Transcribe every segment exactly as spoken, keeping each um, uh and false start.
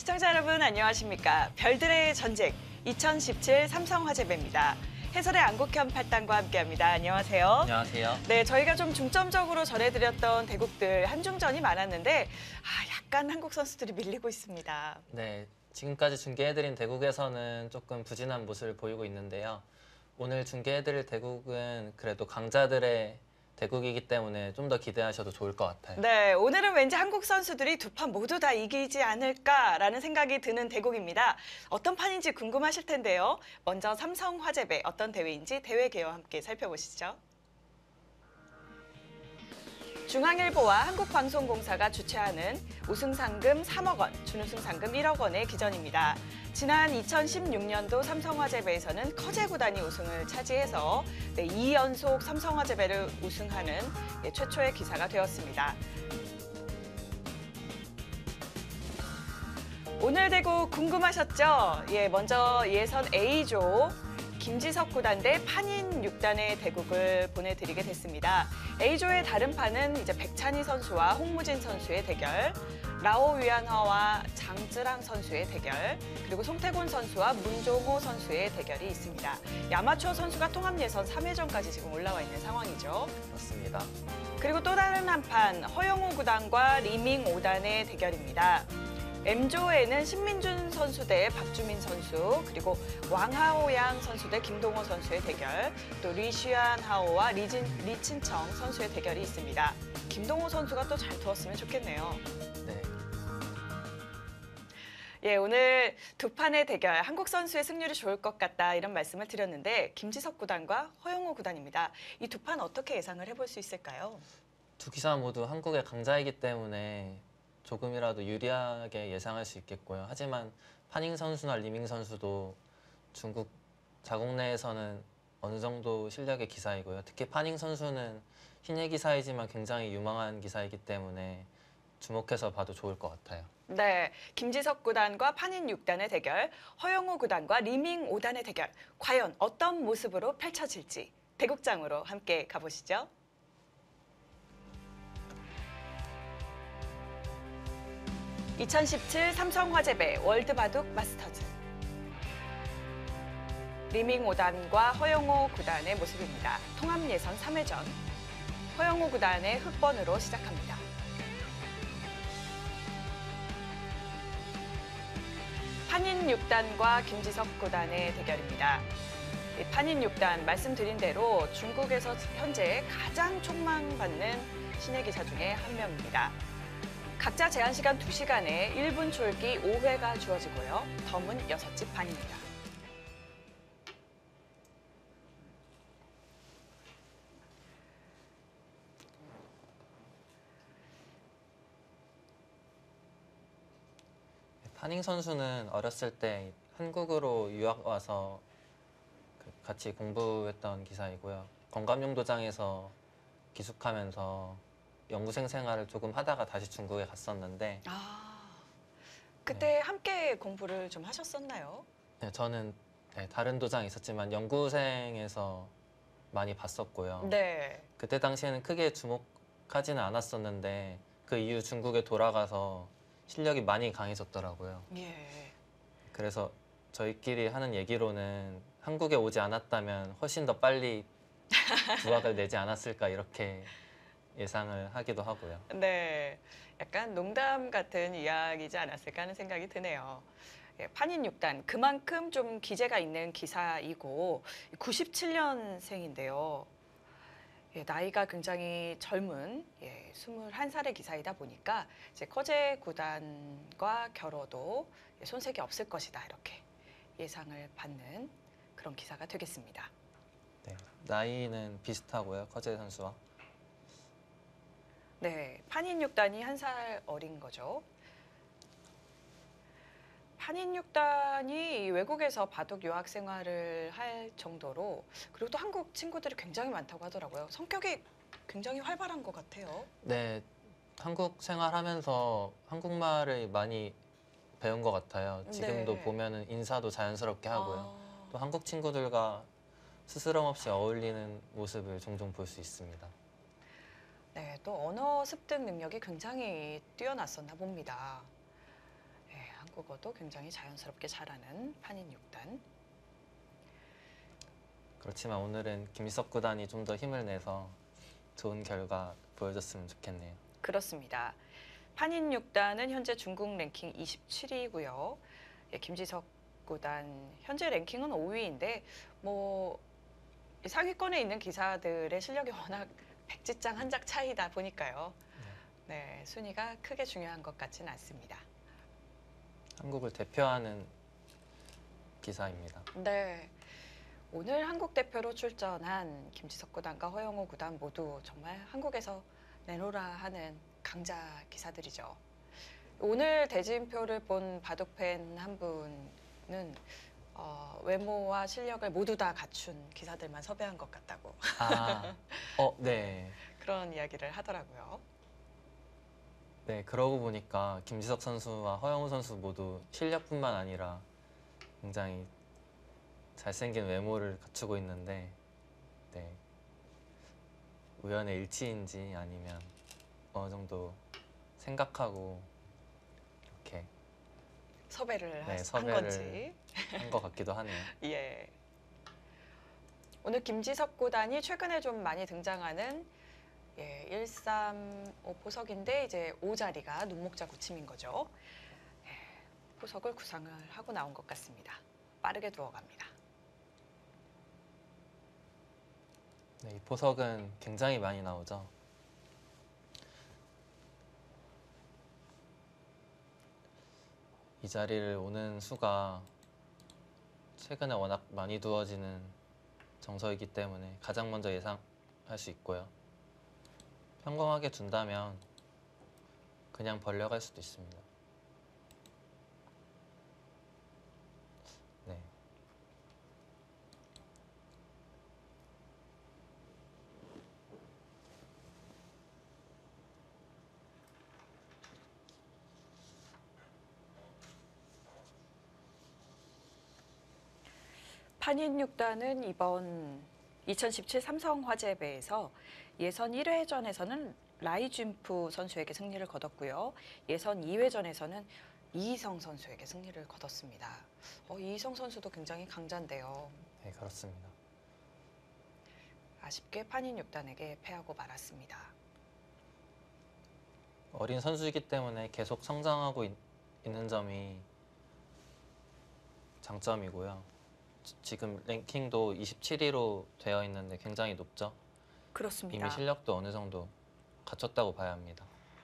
시청자 여러분 안녕하십니까. 별들의 전쟁 이천십칠 삼성화재배입니다. 해설의 안국현 팔단과 함께합니다. 안녕하세요. 안녕하세요. 네, 저희가 좀 중점적으로 전해드렸던 대국들 한중전이 많았는데 아, 약간 한국 선수들이 밀리고 있습니다. 네, 지금까지 중계해드린 대국에서는 조금 부진한 모습을 보이고 있는데요. 오늘 중계해드릴 대국은 그래도 강자들의 대국이기 때문에 좀 더 기대하셔도 좋을 것 같아요. 네, 오늘은 왠지 한국 선수들이 두 판 모두 다 이기지 않을까라는 생각이 드는 대국입니다. 어떤 판인지 궁금하실 텐데요. 먼저 삼성화재배 어떤 대회인지 대회 개요와 함께 살펴보시죠. 중앙일보와 한국방송공사가 주최하는 우승상금 삼억 원, 준우승상금 일억 원의 기전입니다. 지난 이천십육 년도 삼성화재배에서는 커제 구단이 우승을 차지해서 네, 이 연속 삼성화재배를 우승하는 네, 최초의 기사가 되었습니다. 오늘 대국 궁금하셨죠? 예, 먼저 예선 A조 김지석 구단 대 판인 육 단의 대국을 보내드리게 됐습니다. A조의 다른 판은 이제 백찬희 선수와 홍무진 선수의 대결, 라오 위안허와 장쯔랑 선수의 대결, 그리고 송태곤 선수와 문종호 선수의 대결이 있습니다. 야마추어 선수가 통합 예선 삼 회전까지 지금 올라와 있는 상황이죠. 맞습니다. 그리고 또 다른 한 판 허영우 구단과 리밍 오 단의 대결입니다. M조에는 신민준 선수 대 박주민 선수, 그리고 왕하오양 선수 대 김동호 선수의 대결, 또 리시안 하오와 리진, 리친청 선수의 대결이 있습니다. 김동호 선수가 또 잘 두었으면 좋겠네요. 네. 예, 오늘 두 판의 대결, 한국 선수의 승률이 좋을 것 같다 이런 말씀을 드렸는데 김지석 구단과 허영호 구단입니다. 이 두 판 어떻게 예상을 해볼 수 있을까요? 두 기사 모두 한국의 강자이기 때문에 조금이라도 유리하게 예상할 수 있겠고요. 하지만 판잉 선수나 리밍 선수도 중국 자국 내에서는 어느 정도 실력의 기사이고요. 특히 판잉 선수는 신예 기사이지만 굉장히 유망한 기사이기 때문에 주목해서 봐도 좋을 것 같아요. 네, 김지석 구단과 판인 육 단의 대결, 허영우 구단과 리밍 오 단의 대결, 과연 어떤 모습으로 펼쳐질지 대국장으로 함께 가보시죠. 이천십칠 삼성화재배 월드바둑 마스터즈 리밍 오 단과 허영호 구단의 모습입니다. 통합 예선 삼 회전 허영호 구단의 흑번으로 시작합니다. 판인 육 단과 김지석 구단의 대결입니다. 판인 육 단 말씀드린 대로 중국에서 현재 가장 촉망받는 신예 기사 중에 한 명입니다. 각자 제한 시간 두 시간에 일 분 촐기 오 회가 주어지고요. 덤은 여섯 집 반입니다. 판잉 선수는 어렸을 때 한국으로 유학 와서 같이 공부했던 기사이고요. 건감용도장에서 기숙하면서 연구생 생활을 조금 하다가 다시 중국에 갔었는데 아, 그때 네. 함께 공부를 좀 하셨었나요? 네, 저는 네, 다른 도장이 있었지만 연구생에서 많이 봤었고요. 네. 그때 당시에는 크게 주목하지는 않았었는데 그 이후 중국에 돌아가서 실력이 많이 강해졌더라고요. 예. 그래서 저희끼리 하는 얘기로는 한국에 오지 않았다면 훨씬 더 빨리 부학을 내지 않았을까 이렇게 예상을 하기도 하고요. 네. 약간 농담 같은 이야기지 않았을까 하는 생각이 드네요. 예, 판인 육 단 그만큼 좀 기재가 있는 기사이고 구십칠 년생인데요. 예, 나이가 굉장히 젊은 예, 스물한 살의 기사이다 보니까 이제 커제 구단과 겨뤄도 예, 손색이 없을 것이다 이렇게 예상을 받는 그런 기사가 되겠습니다. 네, 나이는 비슷하고요, 커제 선수와. 네, 판인 육 단이 한 살 어린 거죠. 판인 육 단이 외국에서 바둑 유학 생활을 할 정도로 그리고 또 한국 친구들이 굉장히 많다고 하더라고요. 성격이 굉장히 활발한 것 같아요. 네, 한국 생활하면서 한국말을 많이 배운 것 같아요. 지금도 네. 보면은 인사도 자연스럽게 하고요. 아, 또 한국 친구들과 스스럼 없이 어울리는 모습을 종종 볼 수 있습니다. 네, 또 언어 습득 능력이 굉장히 뛰어났었나 봅니다. 네, 한국어도 굉장히 자연스럽게 잘하는 판인 육 단. 그렇지만 오늘은 김지석 구단이 좀 더 힘을 내서 좋은 결과 보여줬으면 좋겠네요. 그렇습니다. 판인 육 단은 현재 중국 랭킹 이십칠 위고요. 예, 김지석 구단 현재 랭킹은 오 위인데 뭐 상위권에 있는 기사들의 실력이 워낙 백지장 한 장 차이다 보니까요. 네, 순위가 크게 중요한 것 같지는 않습니다. 한국을 대표하는 기사입니다. 네, 오늘 한국 대표로 출전한 김지석 구단과 허영우 구단 모두 정말 한국에서 내놓으라 하는 강자 기사들이죠. 오늘 대진표를 본 바둑팬 한 분은 어, 외모와 실력을 모두 다 갖춘 기사들만 섭외한 것 같다고 아, 어, 네. 그런 이야기를 하더라고요. 네, 그러고 보니까 김지석 선수와 허영우 선수 모두 실력뿐만 아니라 굉장히 잘생긴 외모를 갖추고 있는데, 네, 우연의 일치인지 아니면 어느 정도 생각하고 이렇게 섭외를 네, 하- 한 섭외를 건지. 한 것 같기도 하네요. 예. 오늘 김지석 구단이 최근에 좀 많이 등장하는 예, 일삼오 포석인데 이제 오 자리가 눈목자 구침인 거죠. 예, 포석을 구상을 하고 나온 것 같습니다. 빠르게 두어갑니다. 네, 이 보석은 굉장히 많이 나오죠. 이 자리를 오는 수가 최근에 워낙 많이 두어지는 정서이기 때문에 가장 먼저 예상할 수 있고요. 평범하게 둔다면 그냥 벌려갈 수도 있습니다. 네. 판인 육 단은 이번 이천십칠 삼성화재배에서 예선 일 회전에서는 라이준프 선수에게 승리를 거뒀고요. 예선 이 회전에서는 이희성 선수에게 승리를 거뒀습니다. 어, 이희성 선수도 굉장히 강자인데요. 네, 그렇습니다. 아쉽게 판인 육 단에게 패하고 말았습니다. 어린 선수이기 때문에 계속 성장하고 있, 있는 점이 장점이고요. 지- 지금 랭킹도 이십칠 위로 되어 있는데 굉장히 높죠. 그렇습니다. 이미 실력도 어느 정도 갖췄다고 봐야 합니다.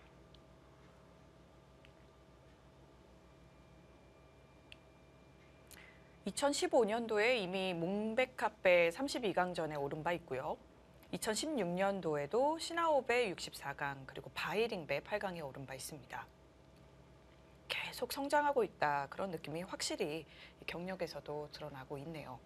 이천십오 년도에 이미 몽백카페 삼십이 강전에 오른 바 있고요. 이천십육 년도에도 시나오배 육십사 강 그리고 바이링배 팔 강에 오른 바 있습니다. 계속 성장하고 있다 그런 느낌이 확실히 경력에서도 드러나고 있네요.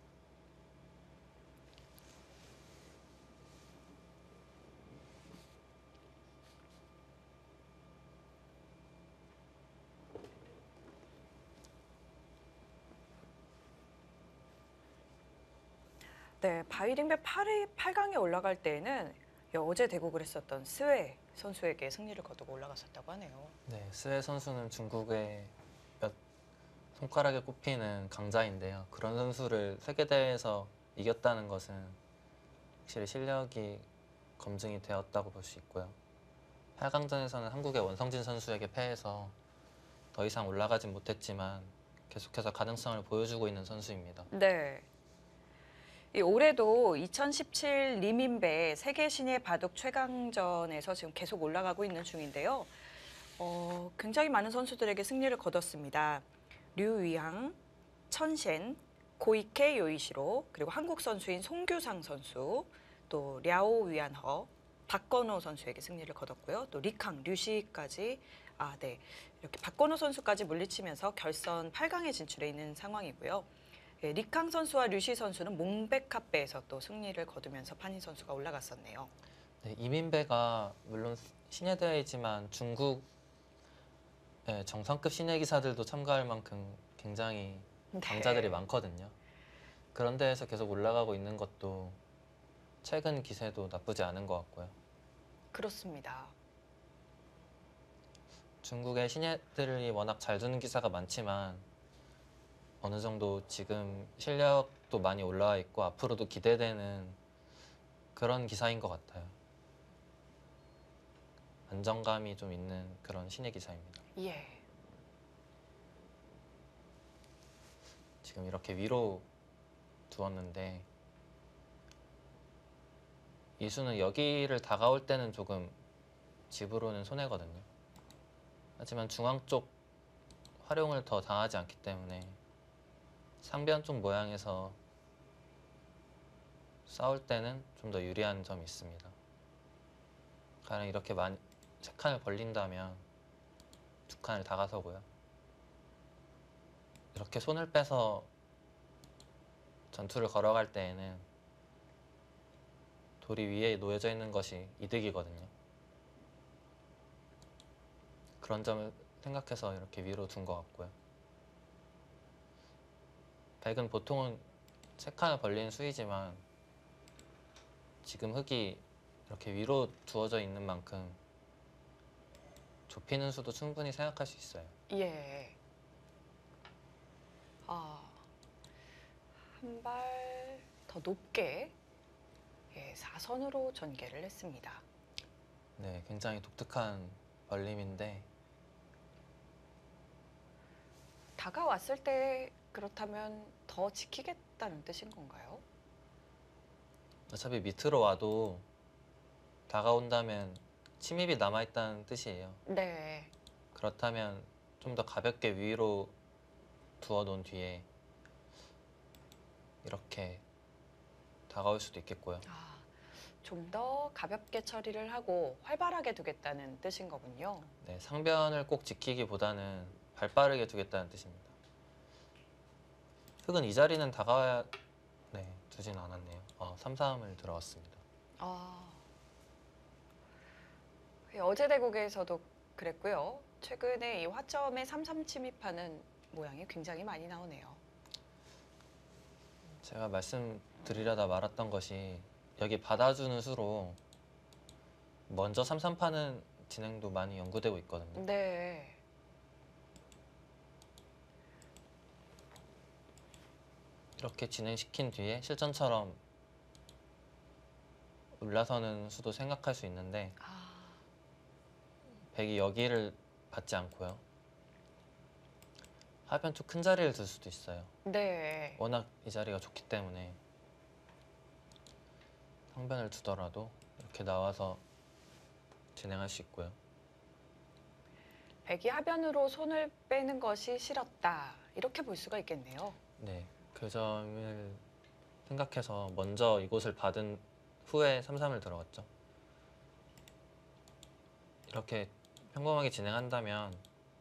네, 바이링배 팔 강에 올라갈 때에는 어제 대국을 했었던 스웨 선수에게 승리를 거두고 올라갔었다고 하네요. 네, 스웨 선수는 중국의 몇 손가락에 꼽히는 강자인데요. 그런 선수를 세계대회에서 이겼다는 것은 확실히 실력이 검증이 되었다고 볼 수 있고요. 팔 강전에서는 한국의 원성진 선수에게 패해서 더 이상 올라가진 못했지만 계속해서 가능성을 보여주고 있는 선수입니다. 네. 이 올해도 이천십칠 리민배 세계 신예 바둑 최강전에서 지금 계속 올라가고 있는 중인데요. 어, 굉장히 많은 선수들에게 승리를 거뒀습니다. 류위항, 천셴, 고이케 요이시로, 그리고 한국 선수인 송규상 선수, 또 랴오 위안허, 박건호 선수에게 승리를 거뒀고요. 또 리캉, 류시까지 아, 네. 이렇게 박건호 선수까지 물리치면서 결선 팔 강에 진출해 있는 상황이고요. 예, 리캉 선수와 류시 선수는 몽백카페에서 또 승리를 거두면서 판인 선수가 올라갔었네요. 네, 이민배가 물론 신예 대회이지만 중국 네, 정상급 신예 기사들도 참가할 만큼 굉장히 강자들이 네. 많거든요. 그런 데에서 계속 올라가고 있는 것도 최근 기세도 나쁘지 않은 것 같고요. 그렇습니다. 중국의 신예들이 워낙 잘 두는 기사가 많지만 어느 정도 지금 실력도 많이 올라와 있고 앞으로도 기대되는 그런 기사인 것 같아요. 안정감이 좀 있는 그런 신예 기사입니다. 예. 지금 이렇게 위로 두었는데 이 수는 여기를 다가올 때는 조금 집으로는 손해거든요. 하지만 중앙 쪽 활용을 더 당하지 않기 때문에 상변 쪽 모양에서 싸울 때는 좀 더 유리한 점이 있습니다. 가령 이렇게 많이 세 칸을 벌린다면 두 칸을 다가서고요. 이렇게 손을 빼서 전투를 걸어갈 때에는 돌이 위에 놓여져 있는 것이 이득이거든요. 그런 점을 생각해서 이렇게 위로 둔 것 같고요. 백은 보통은 세 칸을 벌리는 수이지만 지금 흙이 이렇게 위로 두어져 있는 만큼 좁히는 수도 충분히 생각할 수 있어요. 예. 아, 한 발 더 높게 예, 사선으로 전개를 했습니다. 네, 굉장히 독특한 벌림인데 다가왔을 때 그렇다면 더 지키겠다는 뜻인 건가요? 어차피 밑으로 와도 다가온다면 침입이 남아있다는 뜻이에요. 네. 그렇다면 좀 더 가볍게 위로 두어 놓은 뒤에 이렇게 다가올 수도 있겠고요. 아, 좀 더 가볍게 처리를 하고 활발하게 두겠다는 뜻인 거군요. 네, 상변을 꼭 지키기보다는 발빠르게 두겠다는 뜻입니다. 흙은 이 자리는 다가와야 네, 두진 않았네요. 어, 삼, 삼을 들어갔습니다. 아, 예, 어제 대국에서도 그랬고요. 최근에 이 화점에 삼삼 침입하는 모양이 굉장히 많이 나오네요. 제가 말씀드리려다 말았던 것이 여기 받아주는 수로 먼저 삼, 삼 파는 진행도 많이 연구되고 있거든요. 네. 이렇게 진행시킨 뒤에 실전처럼 올라서는 수도 생각할 수 있는데 아, 백이 여기를 받지 않고요. 하변 쪽 큰 자리를 둘 수도 있어요. 네. 워낙 이 자리가 좋기 때문에 상변을 두더라도 이렇게 나와서 진행할 수 있고요. 백이 하변으로 손을 빼는 것이 싫었다. 이렇게 볼 수가 있겠네요. 네, 그 점을 생각해서 먼저 이곳을 받은 후에 삼, 삼을 들어갔죠. 이렇게 평범하게 진행한다면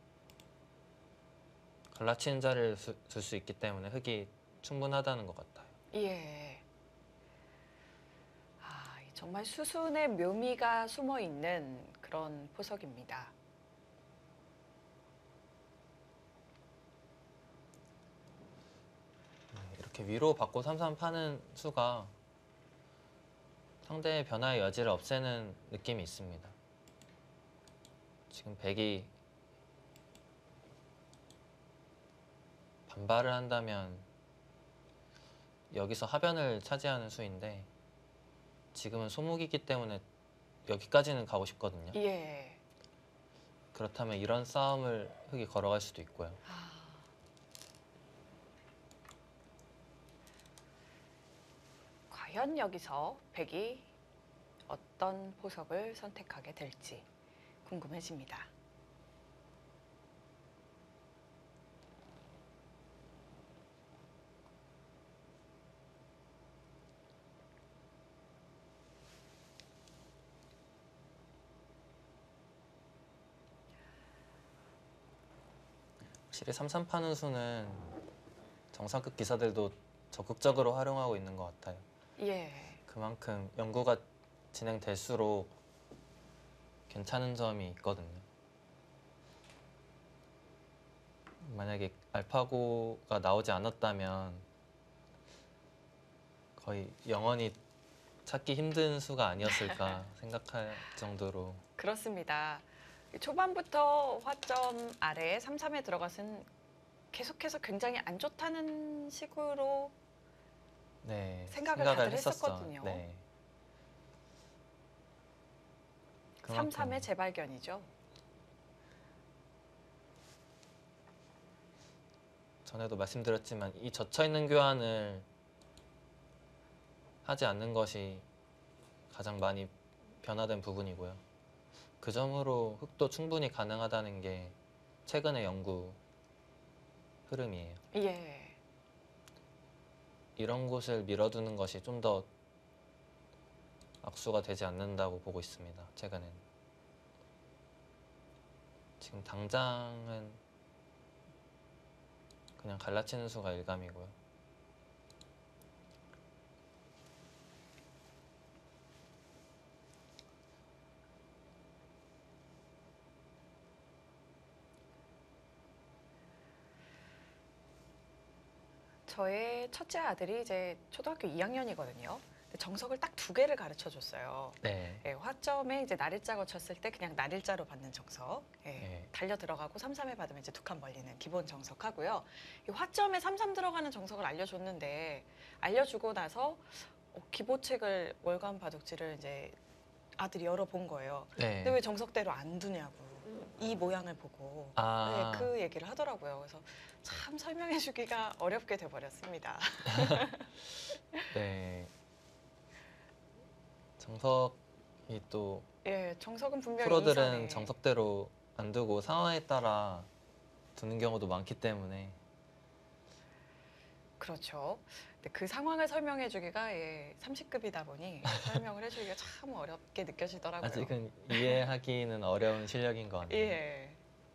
갈라치는 자리를 둘 수 있기 때문에 흙이 충분하다는 것 같아요. 예. 아, 정말 수순의 묘미가 숨어 있는 그런 포석입니다. 네, 이렇게 위로 받고 삼, 삼 파는 수가 상대의 변화의 여지를 없애는 느낌이 있습니다. 지금 백이 반발을 한다면 여기서 하변을 차지하는 수인데 지금은 소목이기 때문에 여기까지는 가고 싶거든요. 예. 그렇다면 이런 싸움을 흙이 걸어갈 수도 있고요. 아, 과연 여기서 백이 어떤 포석을 선택하게 될지 궁금해집니다. 확실히 삼, 삼 파는 수는 정상급 기사들도 적극적으로 활용하고 있는 것 같아요. 예. 그만큼 연구가 진행될수록 괜찮은 점이 있거든요. 만약에 알파고가 나오지 않았다면 거의 영원히 찾기 힘든 수가 아니었을까 생각할 정도로 그렇습니다. 초반부터 화점 아래에 삼 삼에 들어가서는 계속해서 굉장히 안 좋다는 식으로 네, 생각을 다들 했었죠. 했었거든요. 네. 삼 삼의 그만큼 재발견이죠. 전에도 말씀드렸지만 이 젖혀 있는 교환을 하지 않는 것이 가장 많이 변화된 부분이고요. 그 점으로 흑도 충분히 가능하다는 게 최근의 연구 흐름이에요. 예. 이런 곳을 밀어두는 것이 좀 더 악수가 되지 않는다고 보고 있습니다. 최근엔. 지금 당장은 그냥 갈라치는 수가 일감이고요. 저의 첫째 아들이 이제 초등학교 이 학년이거든요. 정석을 딱 두 개를 가르쳐 줬어요. 네. 예, 화점에 이제 날일자 거쳤을 때 그냥 날일자로 받는 정석, 예, 네. 달려 들어가고 삼 삼에 받으면 이제 두 칸 벌리는 기본 정석하고요. 이 화점에 삼 삼 들어가는 정석을 알려줬는데 알려주고 나서 어, 기보책을 월간 바둑지를 이제 아들이 열어본 거예요. 네. 근데 왜 정석대로 안 두냐고 이 모양을 보고 아, 네, 그 얘기를 하더라고요. 그래서 참 설명해주기가 어렵게 돼버렸습니다. 네. 정석이 또 예, 정석은 분명히 프로들은 이선에. 정석대로 안 두고 상황에 따라 두는 경우도 많기 때문에 그렇죠. 근데 그 상황을 설명해주기가 예, 삼십 급이다 보니 설명을 해주기가 참 어렵게 느껴지더라고요. 아직은 이해하기는 어려운 실력인 것 같네요. 예.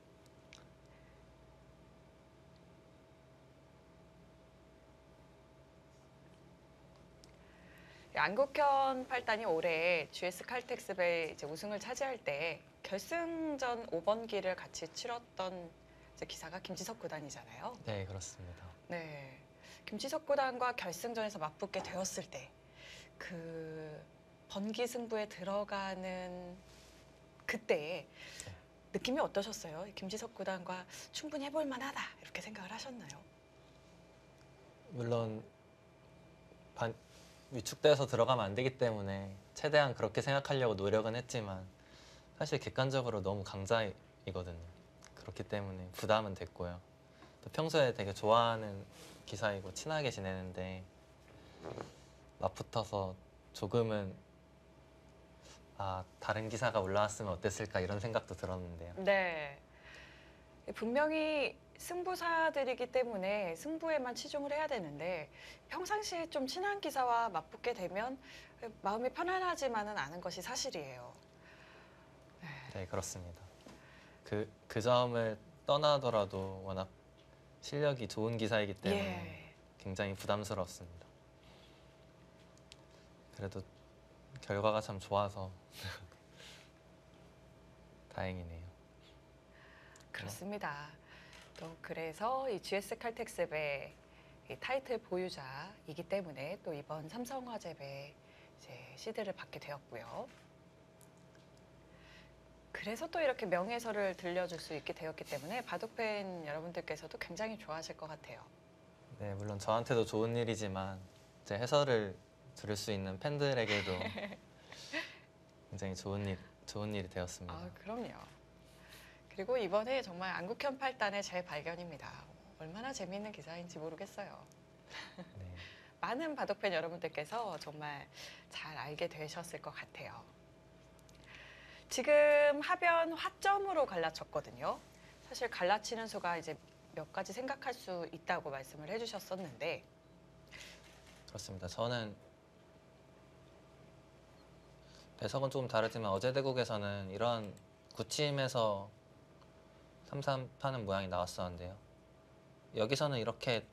안국현 팔단이 올해 지에스 칼텍스배 이제 우승을 차지할 때 결승전 오 번기를 같이 치렀던 이제 기사가 김지석 구단이잖아요. 네, 그렇습니다. 네, 김지석 구단과 결승전에서 맞붙게 되었을 때 그 번기 승부에 들어가는 그때 네. 느낌이 어떠셨어요? 김지석 구단과 충분히 해볼 만하다 이렇게 생각을 하셨나요? 물론 반, 위축돼서 들어가면 안 되기 때문에 최대한 그렇게 생각하려고 노력은 했지만 사실 객관적으로 너무 강자이거든요. 그렇기 때문에 부담은 됐고요. 또 평소에 되게 좋아하는 기사이고 친하게 지내는데 맞붙어서 조금은 아, 다른 기사가 올라왔으면 어땠을까 이런 생각도 들었는데요. 네. 분명히 승부사들이기 때문에 승부에만 치중을 해야 되는데 평상시에 좀 친한 기사와 맞붙게 되면 마음이 편안하지만은 않은 것이 사실이에요. 네, 그렇습니다. 그, 그 점을 떠나더라도 워낙 실력이 좋은 기사이기 때문에 예. 굉장히 부담스럽습니다. 그래도 결과가 참 좋아서 다행이네요. 그렇습니다. 또 그래서 이 지에스 칼텍스배 이 타이틀 보유자이기 때문에 또 이번 삼성화재배 이제 시드를 받게 되었고요. 그래서 또 이렇게 명예설을 들려줄 수 있게 되었기 때문에 바둑팬 여러분들께서도 굉장히 좋아하실 것 같아요. 네, 물론 저한테도 좋은 일이지만 제 해설을 들을 수 있는 팬들에게도 굉장히 좋은 일, 좋은 일이 되었습니다. 아, 그럼요. 그리고 이번에 정말 안국현 팔단의 재발견입니다. 얼마나 재미있는 기사인지 모르겠어요. 네, 많은 바둑팬 여러분들께서 정말 잘 알게 되셨을 것 같아요. 지금 하변 화점으로 갈라쳤거든요. 사실 갈라치는 수가 이제 몇 가지 생각할 수 있다고 말씀을 해주셨었는데 그렇습니다. 저는 배석은 조금 다르지만 어제 대국에서는 이런 구침에서 삼 삼 파는 모양이 나왔었는데요. 여기서는 이렇게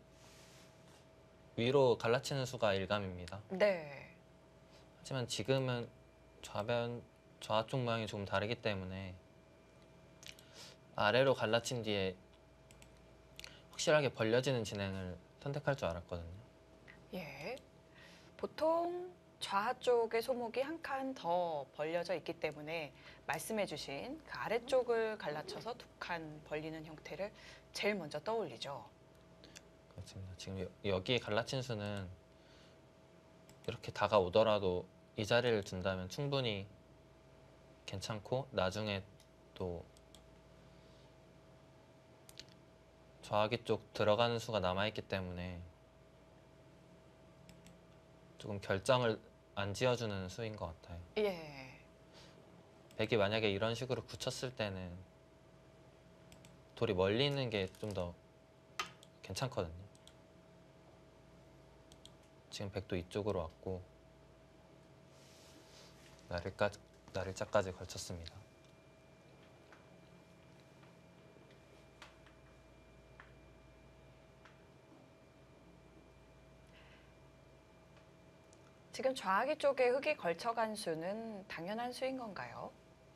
위로 갈라치는 수가 일감입니다. 네, 하지만 지금은 좌변, 좌쪽 모양이 조금 다르기 때문에 아래로 갈라친 뒤에 확실하게 벌려지는 진행을 선택할 줄 알았거든요. 예. 보통 좌 쪽의 소목이 한 칸 더 벌려져 있기 때문에 말씀해주신 그 아래쪽을 갈라쳐서 두 칸 벌리는 형태를 제일 먼저 떠올리죠. 그렇습니다. 지금 여- 여기에 갈라친 수는 이렇게 다가오더라도 이 자리를 둔다면 충분히 괜찮고 나중에 또 좌하기 쪽 들어가는 수가 남아있기 때문에 조금 결정을 안 지어주는 수인 것 같아요. 예. 백이 만약에 이런 식으로 굳혔을 때는 돌이 멀리 있는 게 좀 더 괜찮거든요. 지금 백도 이쪽으로 왔고 나를까, 나를자까지 걸쳤습니다. 지금 좌하기 쪽에 흙이 걸쳐간 수는 당연한 수인 건가요?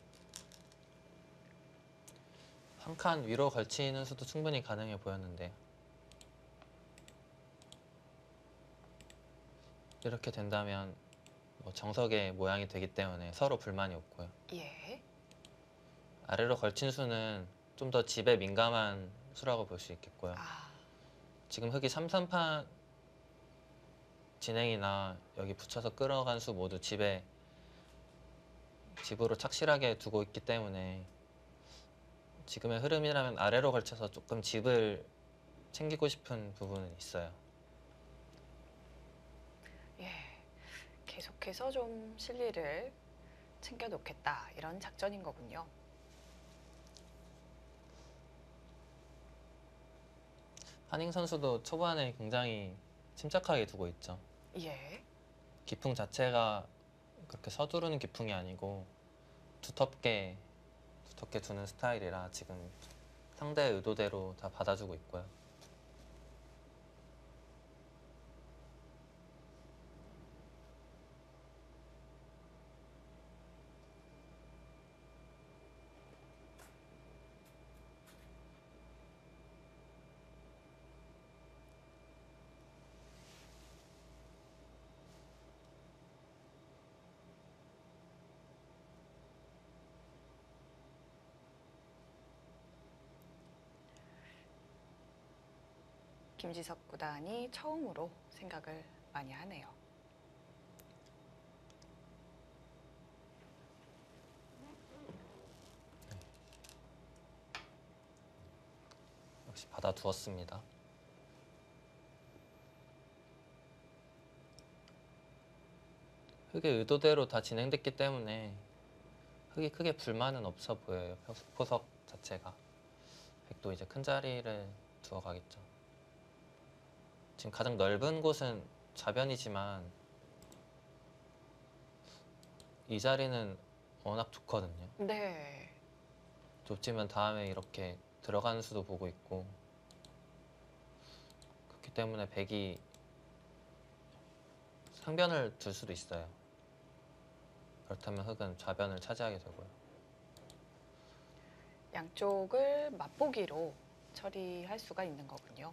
한 칸 위로 걸치는 수도 충분히 가능해 보였는데 이렇게 된다면 뭐 정석의 모양이 되기 때문에 서로 불만이 없고요. 예. 아래로 걸친 수는 좀 더 집에 민감한 수라고 볼 수 있겠고요. 아, 지금 흙이 삼, 삼판 진행이나 여기 붙여서 끌어간 수 모두 집에 집으로 착실하게 두고 있기 때문에 지금의 흐름이라면 아래로 걸쳐서 조금 집을 챙기고 싶은 부분은 있어요. 예. 계속해서 좀 실리를 챙겨 놓겠다 이런 작전인 거군요. 하닝 선수도 초반에 굉장히 침착하게 두고 있죠. 예. 기풍 자체가 그렇게 서두르는 기풍이 아니고 두텁게 두텁게 두는 스타일이라 지금 상대의 의도대로 다 받아주고 있고요. 김지석 구단이 처음으로 생각을 많이 하네요. 역시 받아두었습니다. 흙의 의도대로 다 진행됐기 때문에 흙이 크게 불만은 없어 보여요. 포석 자체가. 백도 이제 큰 자리를 두어 가겠죠. 지금 가장 넓은 곳은 좌변이지만 이 자리는 워낙 좋거든요. 네. 좁지만 다음에 이렇게 들어가는 수도 보고 있고 그렇기 때문에 백이 상변을 둘 수도 있어요. 그렇다면 흙은 좌변을 차지하게 되고요. 양쪽을 맛보기로 처리할 수가 있는 거군요.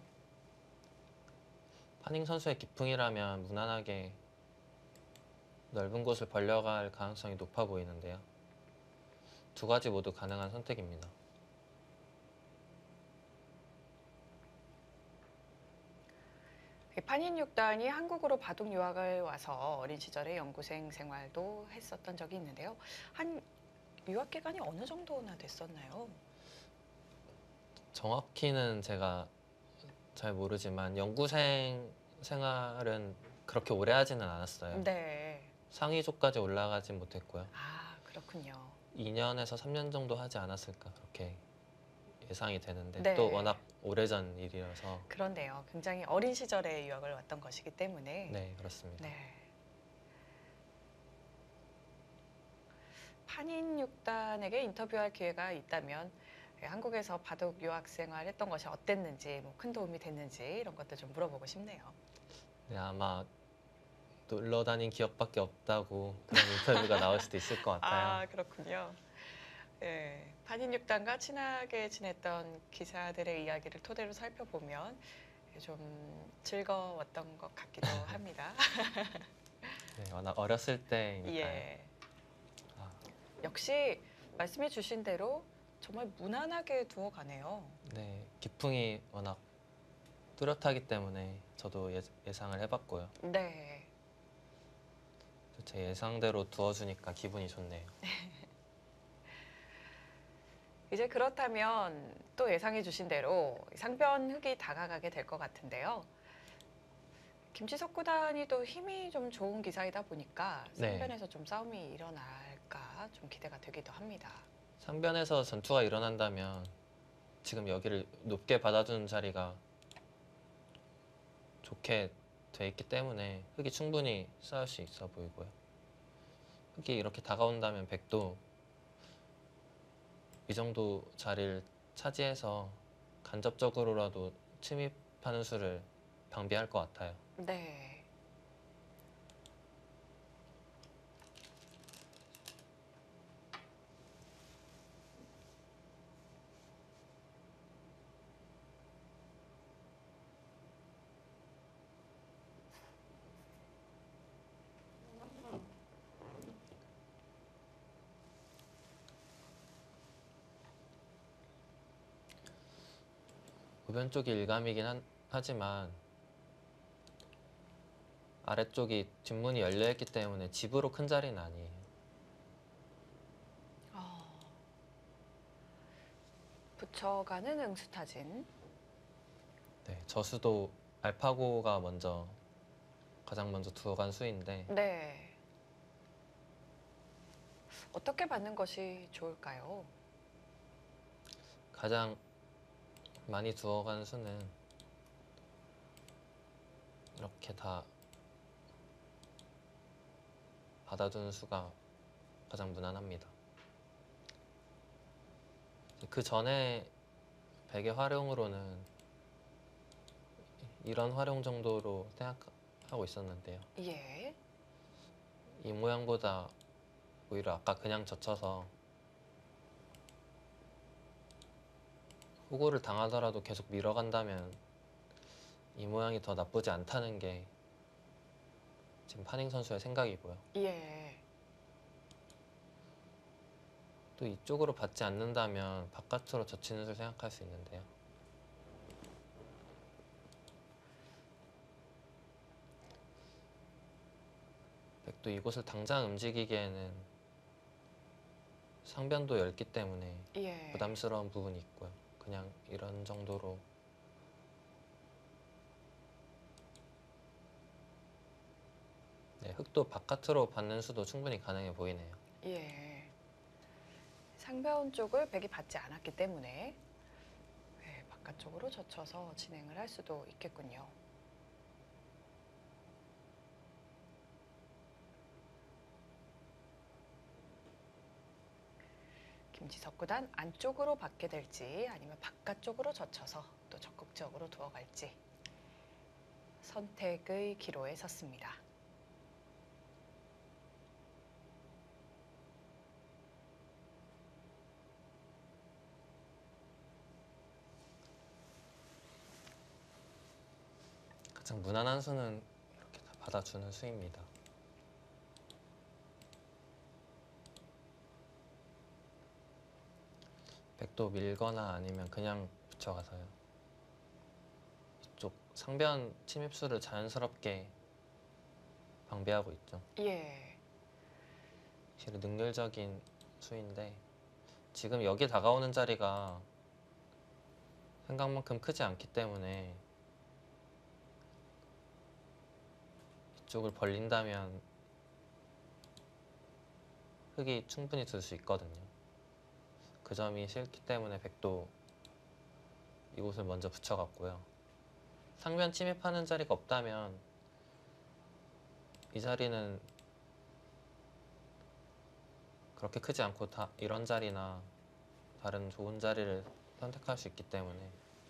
파닝 선수의 기풍이라면 무난하게 넓은 곳을 벌려갈 가능성이 높아 보이는데요. 두 가지 모두 가능한 선택입니다. 판인육단이 한국으로 바둑 유학을 와서 어린 시절에 연구생 생활도 했었던 적이 있는데요. 한 유학 기간이 어느 정도나 됐었나요? 정확히는 제가 잘 모르지만 연구생 생활은 그렇게 오래 하지는 않았어요. 네. 상위조까지 올라가진 못했고요. 아, 그렇군요. 이 년에서 삼 년 정도 하지 않았을까 그렇게 예상이 되는데 네. 또 워낙 오래전 일이어서 그런데요. 굉장히 어린 시절에 유학을 왔던 것이기 때문에. 네 그렇습니다. 네. 판인육단에게 인터뷰할 기회가 있다면 한국에서 바둑 유학 생활했던 것이 어땠는지, 뭐 큰 도움이 됐는지 이런 것도 좀 물어보고 싶네요. 네, 아마 놀러 다닌 기억밖에 없다고 그런 인터뷰가 나올 수도 있을 것 같아요. 아, 그렇군요. 예, 판인육단과 친하게 지냈던 기사들의 이야기를 토대로 살펴보면 좀 즐거웠던 것 같기도 합니다. 네, 워낙 어렸을 때니까요. 예. 아, 역시 말씀해 주신 대로 정말 무난하게 두어가네요. 네, 기풍이 워낙 뚜렷하기 때문에 저도 예, 예상을 해봤고요. 네. 제 예상대로 두어주니까 기분이 좋네요. 이제 그렇다면 또 예상해 주신 대로 상변 흑이 다가가게 될 것 같은데요. 김지석 구단이 또 힘이 좀 좋은 기사이다 보니까 네. 상변에서 좀 싸움이 일어날까 좀 기대가 되기도 합니다. 상변에서 전투가 일어난다면 지금 여기를 높게 받아주는 자리가 좋게 돼 있기 때문에 흑이 충분히 싸울 수 있어 보이고요. 흑이 이렇게 다가온다면 백도 이 정도 자리를 차지해서 간접적으로라도 침입하는 수를 방비할 것 같아요. 네. 우변 쪽이 일감이긴 한- 하지만 아래쪽이 뒷문이 열려있기 때문에 집으로 큰 자리는 아니에요. 어, 붙여가는 응수타진. 네, 저수도 알파고가 먼저 가장 먼저 두어간 수인데 네. 어떻게 받는 것이 좋을까요? 가장 많이 두어간 수는 이렇게 다 받아두는 수가 가장 무난합니다. 그 전에 백의 활용으로는 이런 활용 정도로 생각하고 있었는데요. 예. 이 모양보다 오히려 아까 그냥 젖혀서 호구를 당하더라도 계속 밀어간다면 이 모양이 더 나쁘지 않다는 게 지금 파닝 선수의 생각이고요. 예. 또 이쪽으로 받지 않는다면 바깥으로 젖히는 수를 생각할 수 있는데요. 백도 이곳을 당장 움직이기에는 상변도 넓기 때문에 예. 부담스러운 부분이 있고요. 그냥 이런 정도로 네, 흙도 바깥으로 받는 수도 충분히 가능해 보이네요. 예. 상변 쪽을 백이 받지 않았기 때문에 네, 바깥쪽으로 젖혀서 진행을 할 수도 있겠군요. 김지석 구단 안쪽으로 받게 될지 아니면 바깥쪽으로 젖혀서 또 적극적으로 두어갈지 선택의 기로에 섰습니다. 가장 무난한 수는 이렇게 다 받아주는 수입니다. 백도 밀거나 아니면 그냥 붙여가서요. 이쪽 상변 침입수를 자연스럽게 방비하고 있죠. 예. 확실히 능률적인 수인데 지금 여기 다가오는 자리가 생각만큼 크지 않기 때문에 이쪽을 벌린다면 흙이 충분히 들 수 있거든요. 그 점이 싫기 때문에 백도 이곳을 먼저 붙여갔고요. 상변 침입하는 자리가 없다면 이 자리는 그렇게 크지 않고 다 이런 자리나 다른 좋은 자리를 선택할 수 있기 때문에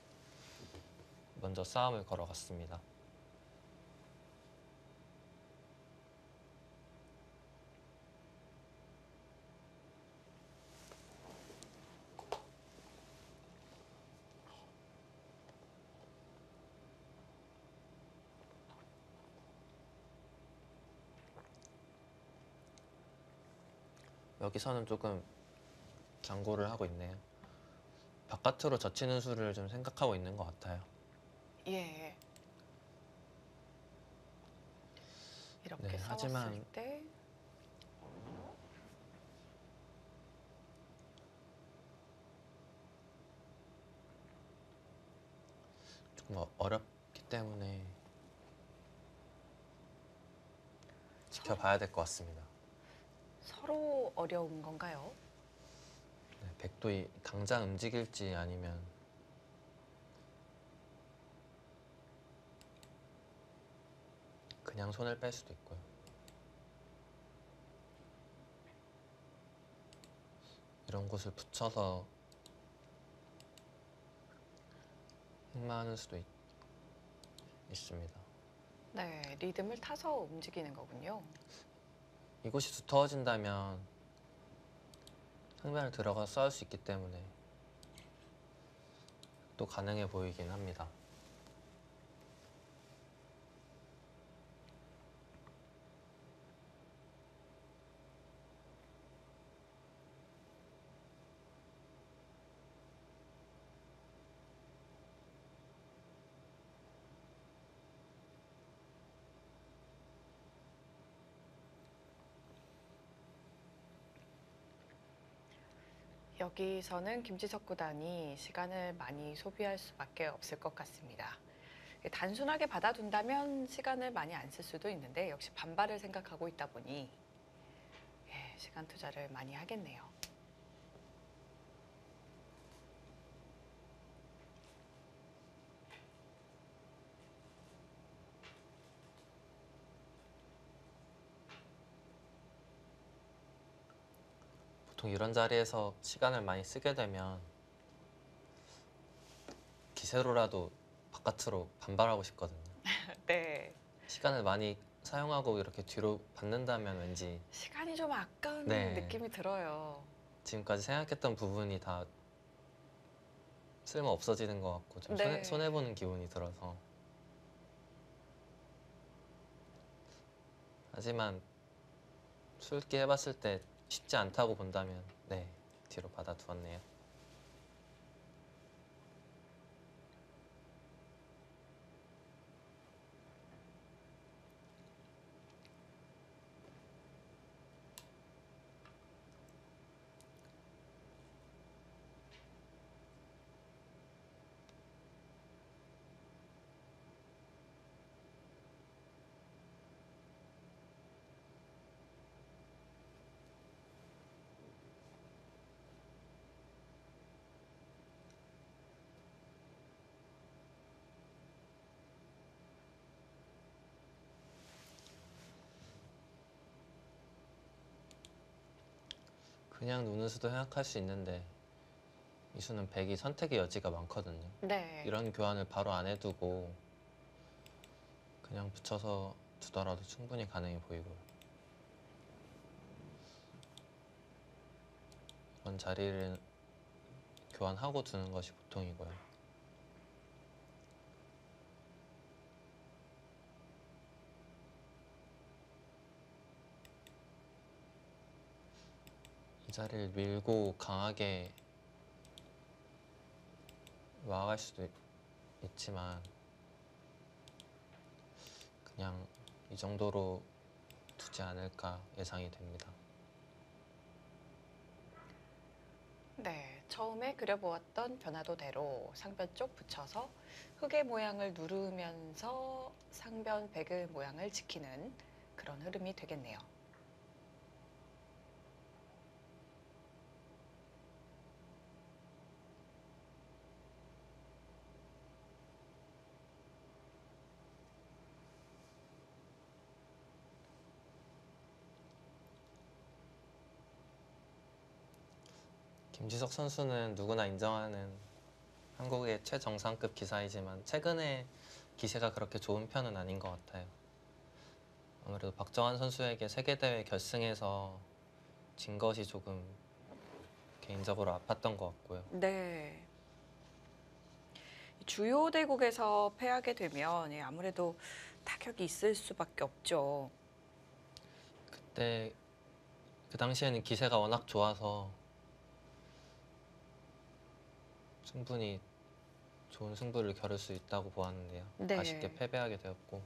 먼저 싸움을 걸어갔습니다. 여기서는 조금 경고를 하고 있네요. 바깥으로 젖히는 수를 좀 생각하고 있는 것 같아요. 예. 이렇게 네, 싸웠을 하지만 때 조금 어- 어렵기 때문에 지켜봐야 될 것 같습니다. 서로 어려운 건가요? 네, 백도이 당장 움직일지 아니면 그냥 손을 뺄 수도 있고요. 이런 곳을 붙여서 흑마하는 수도 있, 있습니다. 네, 리듬을 타서 움직이는 거군요. 이곳이 두터워진다면 흑면을 들어가 싸울 수 있기 때문에 또 가능해 보이긴 합니다. 여기서는 김지석 구단이 시간을 많이 소비할 수밖에 없을 것 같습니다. 단순하게 받아둔다면 시간을 많이 안 쓸 수도 있는데 역시 반발을 생각하고 있다 보니 예, 시간 투자를 많이 하겠네요. 보통 이런 자리에서 시간을 많이 쓰게 되면 기세로라도 바깥으로 반발하고 싶거든요. 네, 시간을 많이 사용하고 이렇게 뒤로 받는다면 왠지 시간이 좀 아까운 네. 느낌이 들어요. 지금까지 생각했던 부분이 다 쓸모 없어지는 것 같고 좀 네. 손해, 손해보는 기분이 들어서. 하지만 수읽기 해봤을 때 쉽지 않다고 본다면 네, 뒤로 받아두었네요. 그냥 노는 수도 생각할 수 있는데 이 수는 백이 선택의 여지가 많거든요. 네. 이런 교환을 바로 안 해두고 그냥 붙여서 두더라도 충분히 가능해 보이고요. 이런 자리를 교환하고 두는 것이 보통이고요. 이 자리를 밀고 강하게 와갈 수도 있, 있지만 그냥 이 정도로 두지 않을까 예상이 됩니다. 네, 처음에 그려보았던 변화도대로 상변 쪽 붙여서 흑의 모양을 누르면서 상변 백의 모양을 지키는 그런 흐름이 되겠네요. 김지석 선수는 누구나 인정하는 한국의 최정상급 기사이지만 최근에 기세가 그렇게 좋은 편은 아닌 것 같아요. 아무래도 박정환 선수에게 세계대회 결승에서 진 것이 조금 개인적으로 아팠던 것 같고요. 네. 주요 대국에서 패하게 되면 예, 아무래도 타격이 있을 수밖에 없죠. 그때 그 당시에는 기세가 워낙 좋아서 충분히 좋은 승부를 겨룰 수 있다고 보았는데요. 네. 아쉽게 패배하게 되었고,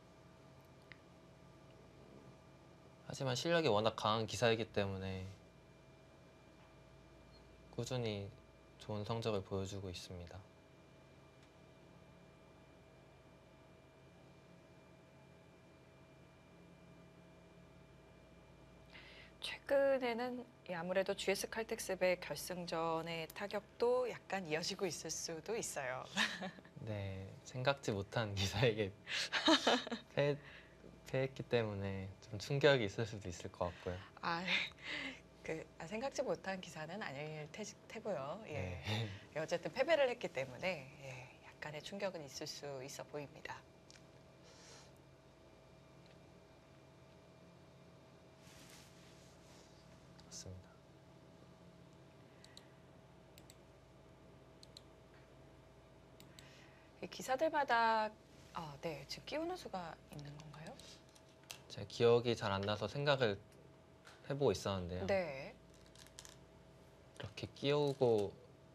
하지만 실력이 워낙 강한 기사이기 때문에 꾸준히 좋은 성적을 보여주고 있습니다. 최근에는 이 아무래도 지에스 칼텍스의 결승전의 타격도 약간 이어지고 있을 수도 있어요. 네, 생각지 못한 기사에게 패, 패했기 때문에 좀 충격이 있을 수도 있을 것 같고요. 아, 그 아, 생각지 못한 기사는 아닐 테, 테고요. 예. 네. 예, 어쨌든 패배를 했기 때문에 예, 약간의 충격은 있을 수 있어 보입니다. 맞습니다. 이 기사들마다 아, 네, 지금 끼우는 수가 있는 건가요? 제 기억이 잘 안 나서 생각을 해보고 있었는데요. 네. 이렇게 끼우고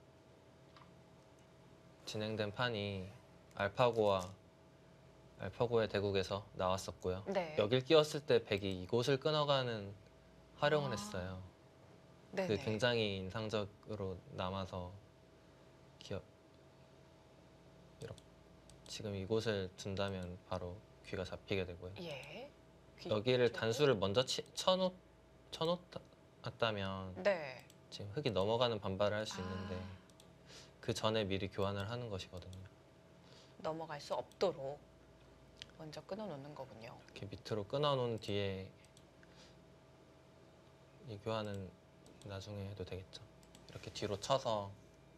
진행된 판이 알파고와 알파고의 대국에서 나왔었고요. 네. 여길 끼웠을 때 백이 이곳을 끊어가는 활용을 아. 했어요. 네. 그 굉장히 인상적으로 남아서 기억 이렇게 지금 이곳을 둔다면 바로 귀가 잡히게 되고요. 예. 귀 여기를 쪽으로? 단수를 먼저 치, 쳐놓 쳐놓았다면 네. 지금 흑이 넘어가는 반발을 할 수 있는데 아, 그 전에 미리 교환을 하는 것이거든요. 넘어갈 수 없도록 먼저 끊어 놓는 거군요. 이렇게 밑으로 끊어놓은 뒤에 이 교환은 나중에 해도 되겠죠. 이렇게 뒤로 쳐서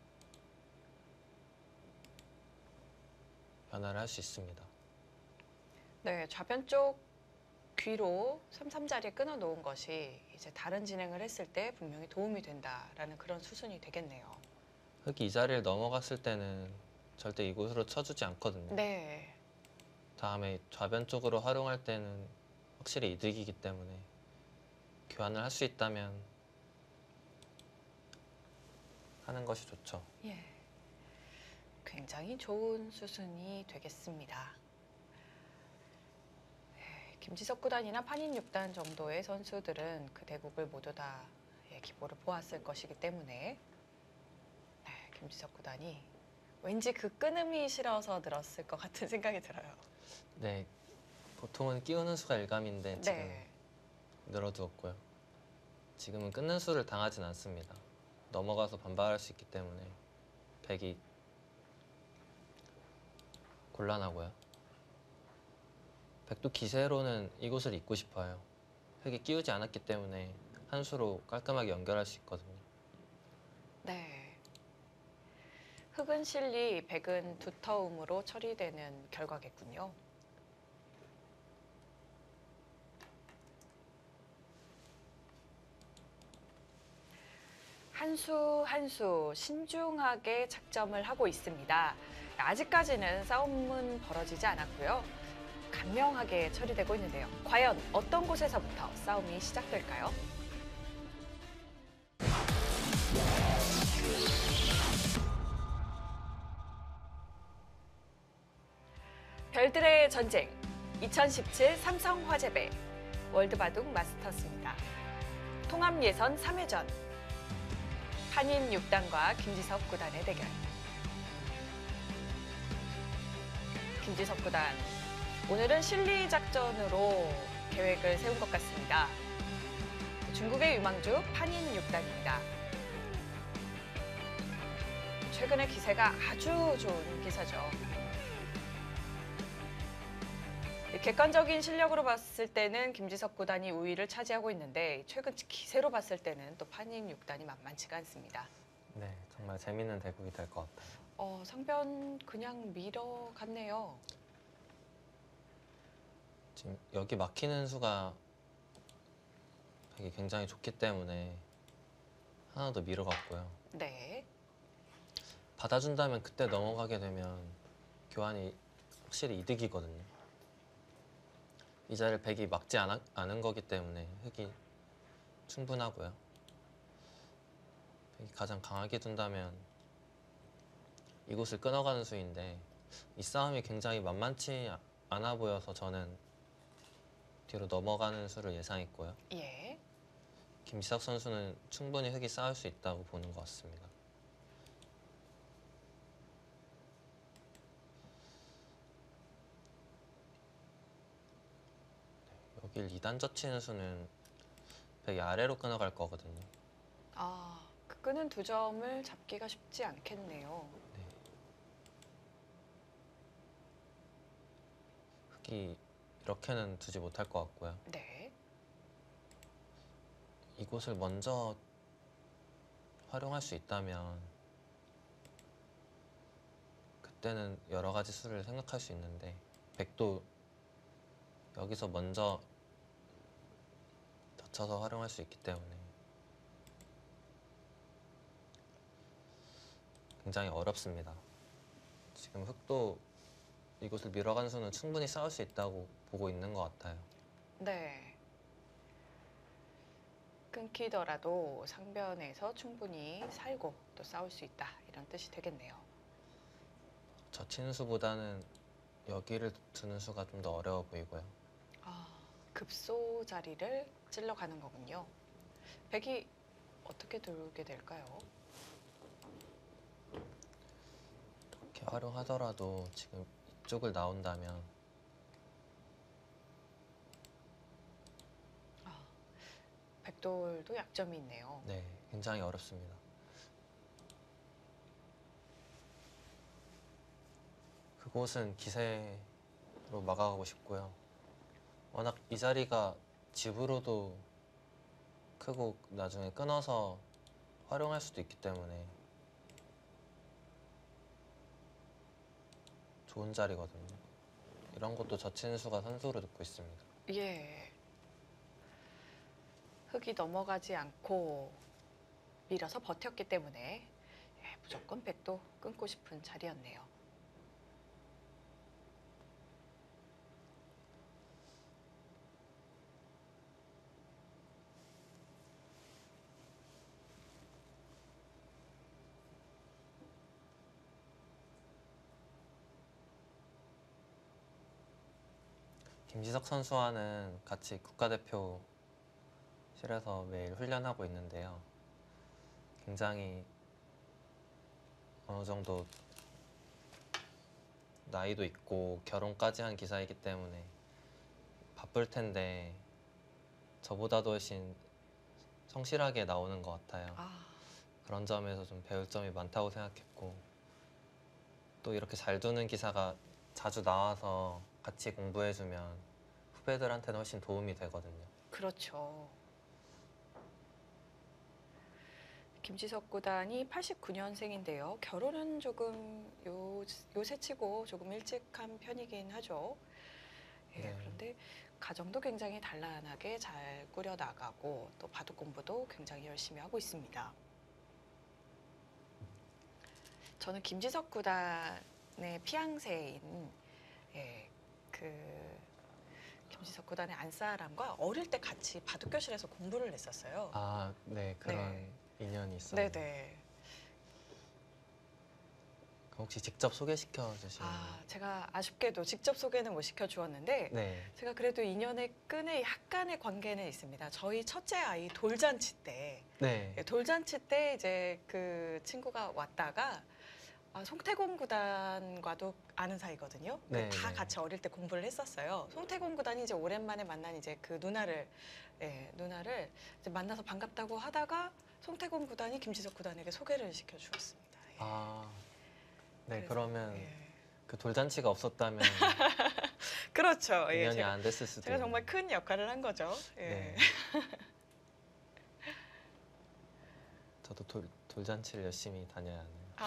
변화를 할 수 있습니다. 네, 좌변 쪽 귀로 삼삼자리에 끊어 놓은 것이 이제 다른 진행을 했을 때 분명히 도움이 된다라는 그런 수순이 되겠네요. 흑이 이 자리를 넘어갔을 때는 절대 이곳으로 쳐주지 않거든요. 네. 다음에 좌변 쪽으로 활용할 때는 확실히 이득이기 때문에 교환을 할 수 있다면 하는 것이 좋죠. 예. 굉장히 좋은 수순이 되겠습니다. 예, 김지석 구단이나 판인 육 단 정도의 선수들은 그 대국을 모두 다 예, 기보를 보았을 것이기 때문에 네, 김지석 구단이 왠지 그 끊음이 싫어서 늘었을 것 같은 생각이 들어요. 네, 보통은 끼우는 수가 일감인데 지금 네. 늘어두었고요. 지금은 끊는 수를 당하진 않습니다. 넘어가서 반발할 수 있기 때문에 백이 곤란하고요. 백도 기세로는 이곳을 잇고 싶어요. 흑이 끼우지 않았기 때문에 한 수로 깔끔하게 연결할 수 있거든요. 네. 흑은 실리, 백은 두터움으로 처리되는 결과겠군요. 한 수 한 수 신중하게 착점을 하고 있습니다. 아직까지는 싸움은 벌어지지 않았고요. 간명하게 처리되고 있는데요. 과연 어떤 곳에서부터 싸움이 시작될까요? 별들의 전쟁 이천십칠 삼성화재배 월드바둑 마스터스입니다. 통합 예선 삼 회전 판인 육 단과 김지석 구단의 대결. 김지석 구단, 오늘은 실리 작전으로 계획을 세운 것 같습니다. 중국의 유망주 판인 육 단입니다. 최근에 기세가 아주 좋은 기사죠. 객관적인 실력으로 봤을 때는 김지석 구단이 우위를 차지하고 있는데 최근 기세로 봤을 때는 또 판인 육 단이 만만치가 않습니다. 네, 정말 재밌는 대국이 될 것 같아요. 어, 상변 그냥 밀어갔네요. 지금 여기 막히는 수가 백이 굉장히 좋기 때문에 하나 더 밀어갔고요. 네. 받아준다면 그때 넘어가게 되면 교환이 확실히 이득이거든요. 이 자리를 백이 막지 않아, 않은 거기 때문에 흑이 충분하고요. 백이 가장 강하게 둔다면 이곳을 끊어가는 수인데 이 싸움이 굉장히 만만치 아- 않아 보여서 저는 뒤로 넘어가는 수를 예상했고요. 예. 김지석 선수는 충분히 흑이 싸울 수 있다고 보는 것 같습니다. 여길 이 단 젖히는 수는 백이 아래로 끊어갈 거거든요. 아, 그 끄는 두 점을 잡기가 쉽지 않겠네요. 네. 흑이 이렇게는 두지 못할 것 같고요. 네. 이곳을 먼저 활용할 수 있다면 그때는 여러 가지 수를 생각할 수 있는데 백도 여기서 먼저 젖혀서 활용할 수 있기 때문에 굉장히 어렵습니다. 지금 흑도 이곳을 밀어간 수는 충분히 싸울 수 있다고 보고 있는 것 같아요. 네. 끊기더라도 상변에서 충분히 살고 또 싸울 수 있다. 이런 뜻이 되겠네요. 젖히는 수보다는 여기를 두는 수가 좀 더 어려워 보이고요. 아, 급소 자리를 찔러가는 거군요. 백이 어떻게 들게 될까요? 이렇게 활용하더라도 지금 이쪽을 나온다면 아, 백돌도 약점이 있네요. 네, 굉장히 어렵습니다. 그곳은 기세로 막아가고 싶고요. 워낙 이 자리가 집으로도 크고 나중에 끊어서 활용할 수도 있기 때문에 좋은 자리거든요. 이런 것도 젖히는 수가 선수로 듣고 있습니다. 예. 흙이 넘어가지 않고 밀어서 버텼기 때문에 예, 무조건 백도 끊고 싶은 자리였네요. 김지석 선수와는 같이 국가대표실에서 매일 훈련하고 있는데요. 굉장히 어느 정도 나이도 있고 결혼까지 한 기사이기 때문에 바쁠 텐데 저보다도 훨씬 성실하게 나오는 것 같아요. 아, 그런 점에서 좀 배울 점이 많다고 생각했고 또 이렇게 잘 두는 기사가 자주 나와서 같이 공부해주면 후배들한테는 훨씬 도움이 되거든요. 그렇죠. 김지석 구단이 팔십구 년생인데요. 결혼은 조금 요, 요새 치고 조금 일찍 한 편이긴 하죠. 예, 네. 그런데 가정도 굉장히 단란하게 잘 꾸려나가고 또 바둑 공부도 굉장히 열심히 하고 있습니다. 저는 김지석 구단의 피앙새인 예, 그 김지석 구단의 안사람과 어릴 때 같이 바둑 교실에서 공부를 했었어요. 아, 네, 그런 네. 인연이 있었네요. 네네. 그럼 혹시 직접 소개시켜 주시면? 아, 제가 아쉽게도 직접 소개는 못 시켜주었는데 네, 제가 그래도 인연의 끈에 약간의 관계는 있습니다. 저희 첫째 아이 돌잔치 때 네, 예, 돌잔치 때 이제 그 친구가 왔다가 아, 송태곤 구단과도 아는 사이거든요. 그 네, 다 네. 같이 어릴 때 공부를 했었어요. 송태곤 구단이 이제 오랜만에 만난 이제 그 누나를 예, 누나를 이제 만나서 반갑다고 하다가 송태곤 구단이 김지석 구단에게 소개를 시켜 주었습니다. 예. 아, 네, 그래서, 그러면 예. 그 돌잔치가 없었다면 그렇죠. 예, 인연이 제가 안 됐을 수도 제가 정말 있네요. 큰 역할을 한 거죠. 예. 네. 저도 돌, 돌잔치를 열심히 다녀야 하네요. 아,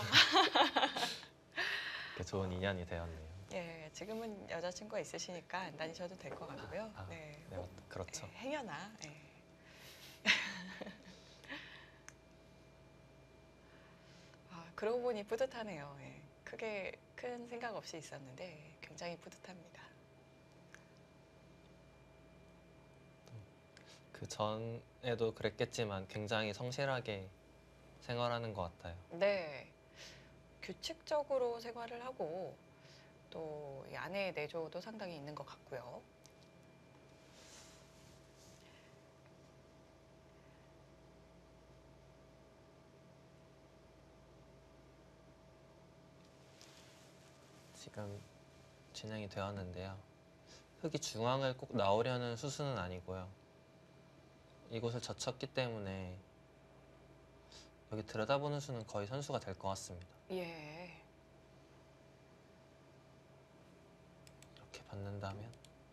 이렇게 좋은 인연이 되었네요. 예, 지금은 여자친구가 있으시니까 안 다니셔도 될 것 같고요. 아, 네, 네, 뭐, 맞- 그렇죠. 예, 행여나. 예. 아, 그러고 보니 뿌듯하네요. 예. 크게 큰 생각 없이 있었는데 굉장히 뿌듯합니다. 그 전에 전에도 그랬겠지만 굉장히 성실하게 생활하는 것 같아요. 네. 규칙적으로 생활을 하고 또 이 아내의 내조도 상당히 있는 것 같고요. 지금 진행이 되었는데요. 흙이 중앙을 꼭 나오려는 수순은 아니고요. 이곳을 젖혔기 때문에 여기 들여다보는 수는 거의 선수가 될 것 같습니다. 예. 이렇게 받는다면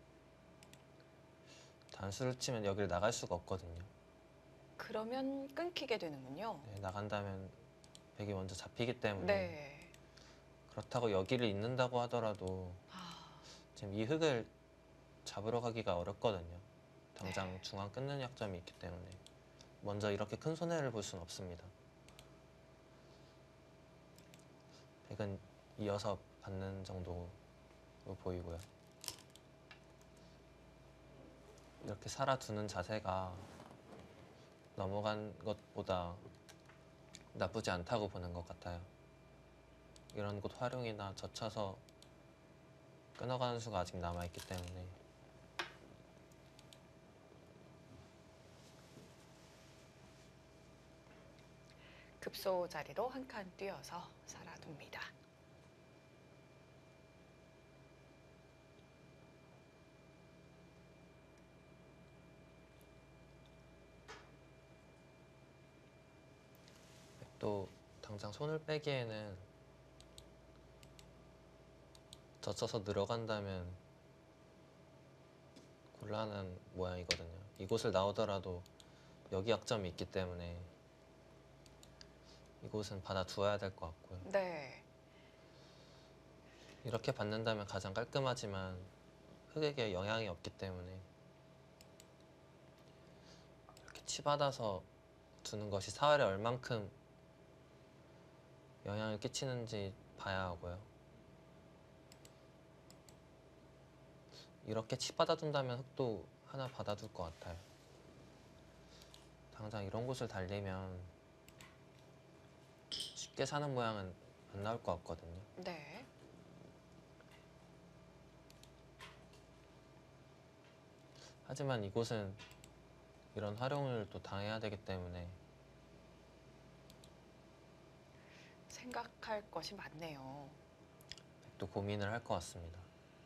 단수를 치면 여기를 나갈 수가 없거든요. 그러면 끊기게 되는군요. 네, 나간다면 백이 먼저 잡히기 때문에 네. 그렇다고 여기를 잇는다고 하더라도 아, 지금 이 흙을 잡으러 가기가 어렵거든요. 당장 네. 중앙 끊는 약점이 있기 때문에 먼저 이렇게 큰 손해를 볼 수는 없습니다. 백은 이어서 받는 정도로 보이고요. 이렇게 살아두는 자세가 넘어간 것보다 나쁘지 않다고 보는 것 같아요. 이런 곳 활용이나 젖혀서 끊어가는 수가 아직 남아있기 때문에 급소 자리로 한 칸 뛰어서 살아둡니다. 또 당장 손을 빼기에는 젖혀서 늘어간다면 곤란한 모양이거든요. 이곳을 나오더라도 여기 약점이 있기 때문에 이곳은 받아두어야 될 것 같고요. 네. 이렇게 받는다면 가장 깔끔하지만 흙에게 영향이 없기 때문에 이렇게 치받아서 두는 것이 사활에 얼만큼 영향을 끼치는지 봐야 하고요. 이렇게 치받아 둔다면 흙도 하나 받아둘 것 같아요. 당장 이런 곳을 달리면 쉽게 사는 모양은 안 나올 것 같거든요. 네. 하지만 이곳은 이런 활용을 또 당해야 되기 때문에 생각할 것이 많네요. 또 고민을 할 것 같습니다.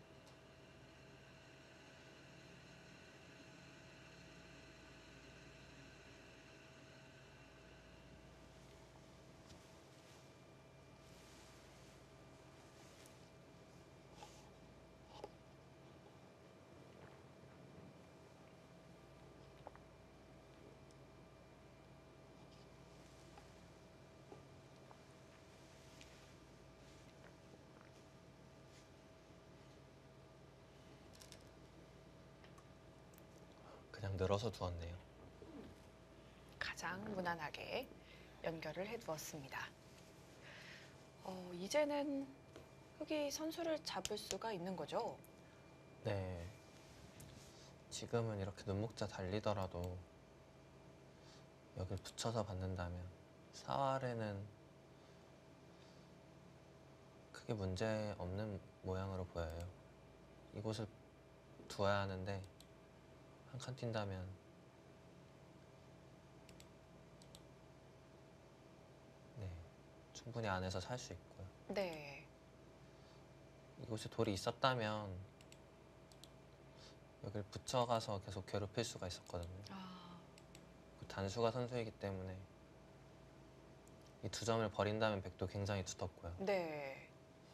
그냥 늘어서 두었네요. 가장 무난하게 연결을 해두었습니다. 어, 이제는 흙이 선수를 잡을 수가 있는 거죠? 네. 지금은 이렇게 눈목자 달리더라도 여길 붙여서 받는다면 사활에는 크게 문제 없는 모양으로 보여요. 이곳을 두어야 하는데 한 칸 뛴다면 네, 충분히 안에서 살 수 있고요. 네. 이곳에 돌이 있었다면 여길 붙여가서 계속 괴롭힐 수가 있었거든요. 아, 그 단수가 선수이기 때문에 이 두 점을 버린다면 백도 굉장히 두텁고요. 네.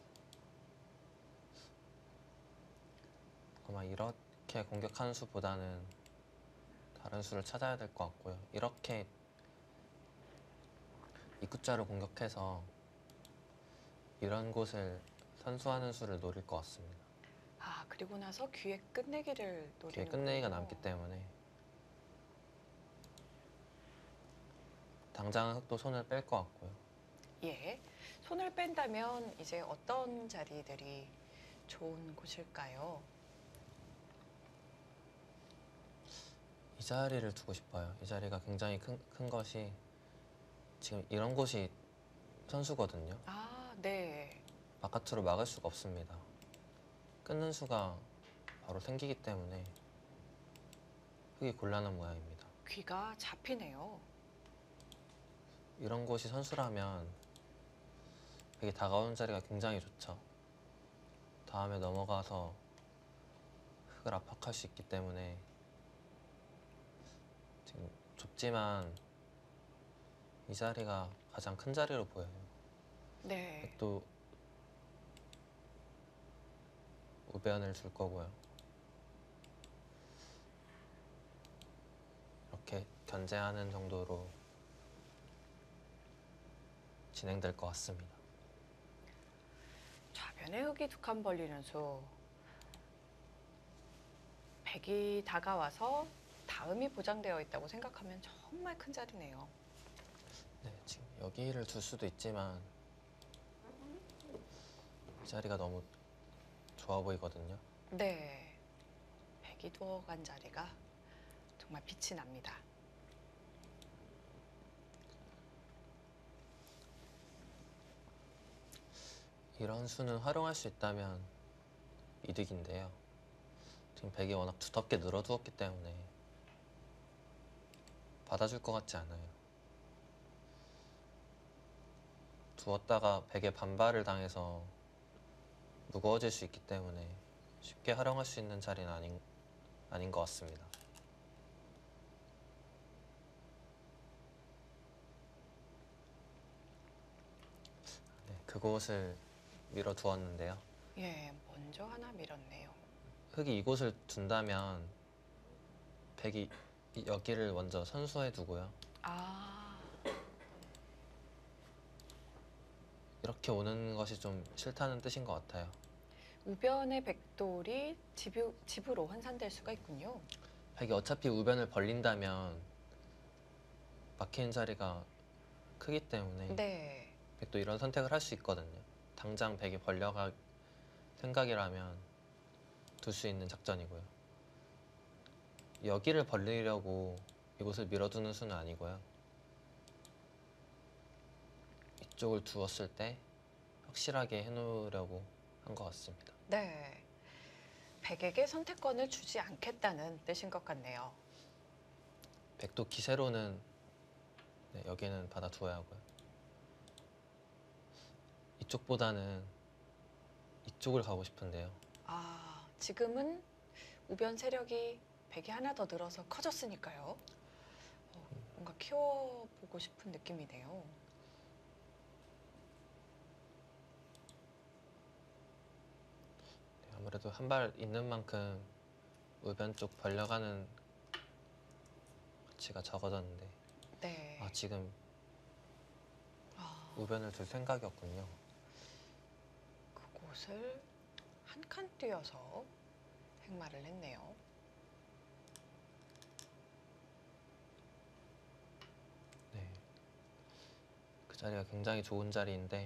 아마 이렇게 공격하는 수보다는 다른 수를 찾아야 될 것 같고요. 이렇게 입구자를 공격해서 이런 곳을 선수하는 수를 노릴 것 같습니다. 아, 그리고 나서 귀에 끝내기를 뒤에 노리는 끝내기가 거군요. 남기 때문에 당장은 흙도 손을 뺄 것 같고요. 예. 손을 뺀다면 이제 어떤 자리들이 좋은 곳일까요? 이 자리를 두고 싶어요. 이 자리가 굉장히 큰, 큰 것이 지금 이런 곳이 선수거든요. 아, 네. 바깥으로 막을 수가 없습니다. 끊는 수가 바로 생기기 때문에 흙이 곤란한 모양입니다. 귀가 잡히네요. 이런 곳이 선수라면 되게 다가오는 자리가 굉장히 좋죠. 다음에 넘어가서 흙을 압박할 수 있기 때문에 지금 좁지만 이 자리가 가장 큰 자리로 보여요. 네. 또 우변을 줄 거고요. 이렇게 견제하는 정도로 진행될 것 같습니다. 좌변에 흙이 두 칸 벌리는 수. 백이 다가와서 다음이 보장되어 있다고 생각하면 정말 큰 자리네요. 네, 지금 여기를 둘 수도 있지만 이 자리가 너무 좋아 보이거든요. 네. 백이 두어간 자리가 정말 빛이 납니다. 이런 수는 활용할 수 있다면 이득인데요. 지금 백이 워낙 두텁게 늘어두었기 때문에 받아줄 것 같지 않아요. 두었다가 백에 반발을 당해서 무거워질 수 있기 때문에 쉽게 활용할 수 있는 자리는 아닌, 아닌 것 같습니다. 네, 그곳을 밀어두었는데요. 예, 먼저 하나 밀었네요. 흙이 이곳을 둔다면 백이 이- 여기를 먼저 선수해 두고요. 아, 이렇게 오는 것이 좀 싫다는 뜻인 것 같아요. 우변의 백돌이 집유, 집으로 환산될 수가 있군요. 백이 어차피 우변을 벌린다면 막히는 자리가 크기 때문에 네. 백도 이런 선택을 할 수 있거든요. 당장 백이 벌려갈 생각이라면 둘 수 있는 작전이고요. 여기를 벌리려고 이곳을 밀어두는 수는 아니고요. 이쪽을 두었을 때 확실하게 해놓으려고 한 것 같습니다. 네. 백에게 선택권을 주지 않겠다는 뜻인 것 같네요. 백도 기세로는 네, 여기는 받아두어야 하고요. 이쪽보다는 이쪽을 가고 싶은데요. 아, 지금은 우변 세력이 백이 하나 더 늘어서 커졌으니까요. 어, 뭔가 키워보고 싶은 느낌이네요. 네, 아무래도 한 발 있는 만큼 우변 쪽 벌려가는 가치가 적어졌는데 네. 아 지금 아, 우변을 둘 생각이었군요. 그곳을 한 칸 뛰어서 행마를 했네요. 네, 그 자리가 굉장히 좋은 자리인데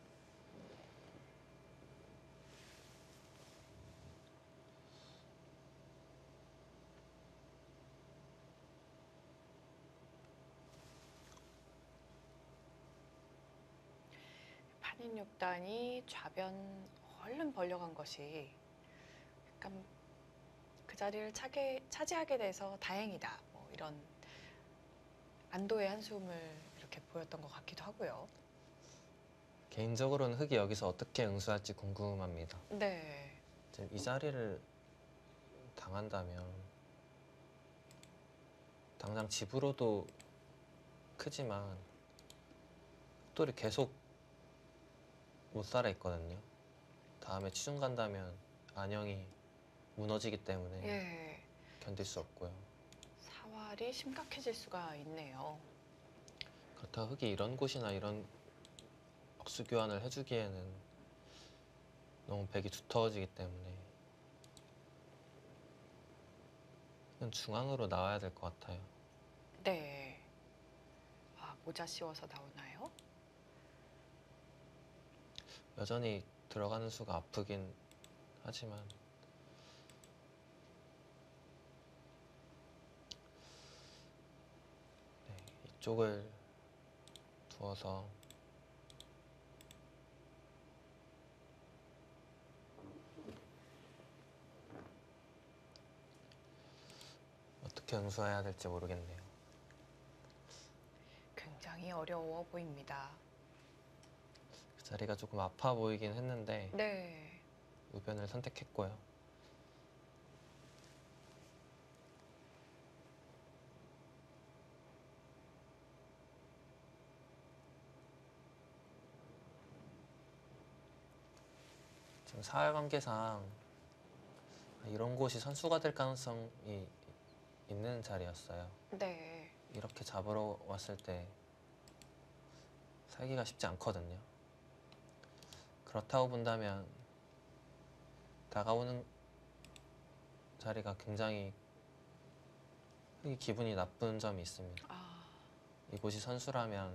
판인 육 단이 좌변 얼른 벌려간 것이 약간 그 자리를 차게, 차지하게 돼서 다행이다. 뭐 이런 안도의 한숨을 이렇게 보였던 것 같기도 하고요. 개인적으로는 흙이 여기서 어떻게 응수할지 궁금합니다. 네. 지금 이 자리를 당한다면 당장 집으로도 크지만 흑돌이 계속 못 살아 있거든요. 다음에 치중 간다면 안영이 무너지기 때문에 예. 견딜 수 없고요. 사활이 심각해질 수가 있네요. 그렇다고 흙이 이런 곳이나 이런 억수 교환을 해주기에는 너무 백이 두터워지기 때문에 그냥 중앙으로 나와야 될 것 같아요. 네. 아, 모자 씌워서 나오나요? 여전히 들어가는 수가 아프긴 하지만 이쪽을 두어서 어떻게 응수해야 될지 모르겠네요. 굉장히 어려워 보입니다. 그 자리가 조금 아파 보이긴 했는데 네. 우변을 선택했고요. 지금 사회관계상 이런 곳이 선수가 될 가능성이 있는 자리였어요. 네. 이렇게 잡으러 왔을 때 살기가 쉽지 않거든요. 그렇다고 본다면 다가오는 자리가 굉장히 기분이 나쁜 점이 있습니다. 아, 이곳이 선수라면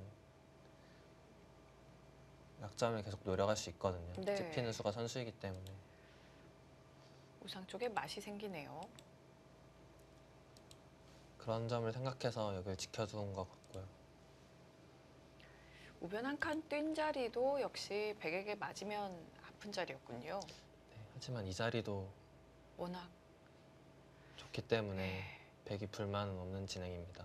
약점을 계속 노려갈 수 있거든요. 네. 찝히는 수가 선수이기 때문에. 우상 쪽에 맛이 생기네요. 그런 점을 생각해서 여기를 지켜둔 것 같고요. 우변 한 칸 뛴 자리도 역시 백에게 맞으면 아픈 자리였군요. 네, 하지만 이 자리도 워낙 좋기 때문에 네. 백이 불만은 없는 진행입니다.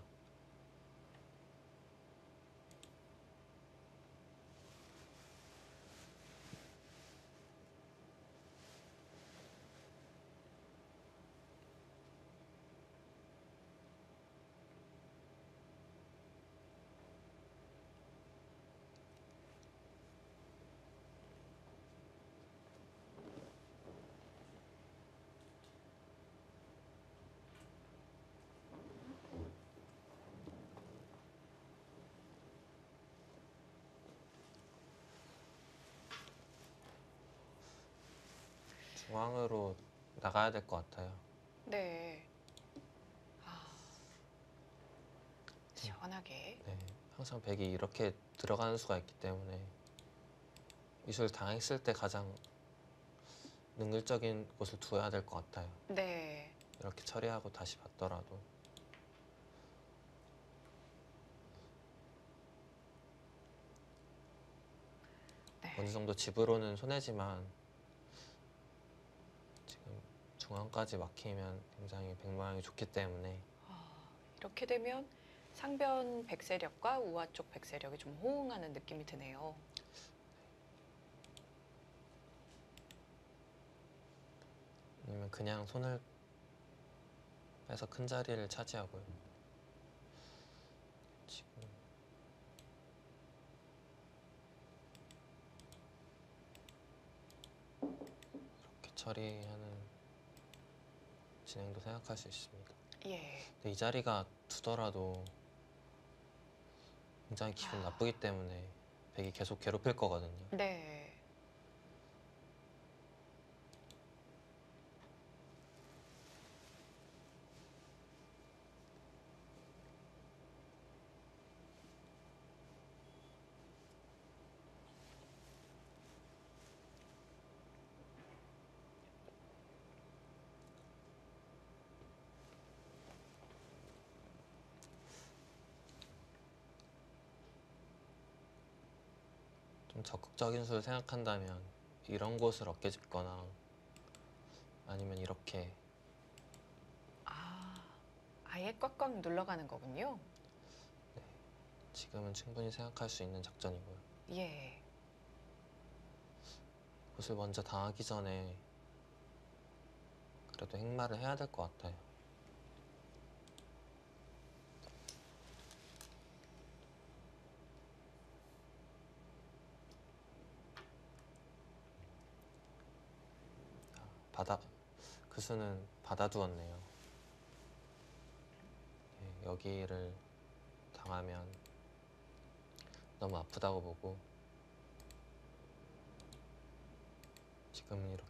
중앙으로 나가야 될 것 같아요. 네. 아, 시원하게. 네, 항상 백이 이렇게 들어가는 수가 있기 때문에 이수를 당했을 때 가장 능률적인 곳을 두어야 될 것 같아요. 네. 이렇게 처리하고 다시 받더라도. 네. 어느 정도 집으로는 손해지만 지금 중앙까지 막히면 굉장히 백 모양이 좋기 때문에 아, 이렇게 되면 상변 백세력과 우하 쪽 백세력이 좀 호응하는 느낌이 드네요. 아니면 그냥 손을 빼서 큰 자리를 차지하고요. 지금 이렇게 처리하는 진행도 생각할 수 있습니다. 예. 근데 이 자리가 두더라도 굉장히 기분 아. 나쁘기 때문에 백이 계속 괴롭힐 거거든요. 네. 좀 적극적인 수를 생각한다면 이런 곳을 어깨 짚거나 아니면 이렇게 아, 아예 꽉꽉 눌러가는 거군요. 지금은 충분히 생각할 수 있는 작전이고요. 예. 곳을 먼저 당하기 전에 그래도 행마를 해야 될 것 같아요. 받아 그 수는 받아두었네요. 네, 여기를 당하면 너무 아프다고 보고 지금은 이렇게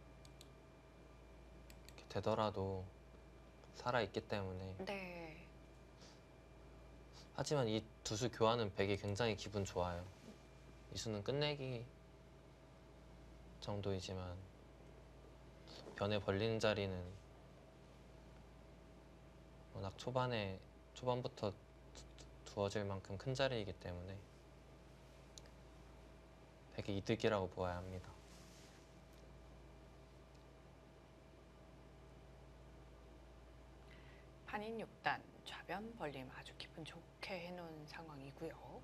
되더라도 살아있기 때문에 네. 하지만 이 두 수 교환은 백이 굉장히 기분 좋아요. 이 수는 끝내기 정도이지만 변에 벌리는 자리는 워낙 초반에 초반부터 두 두어질 만큼 큰 자리이기 때문에 되게 이득이라고 보아야 합니다. 판인 육 단 좌변 벌림 아주 기분 좋게 해놓은 상황이고요.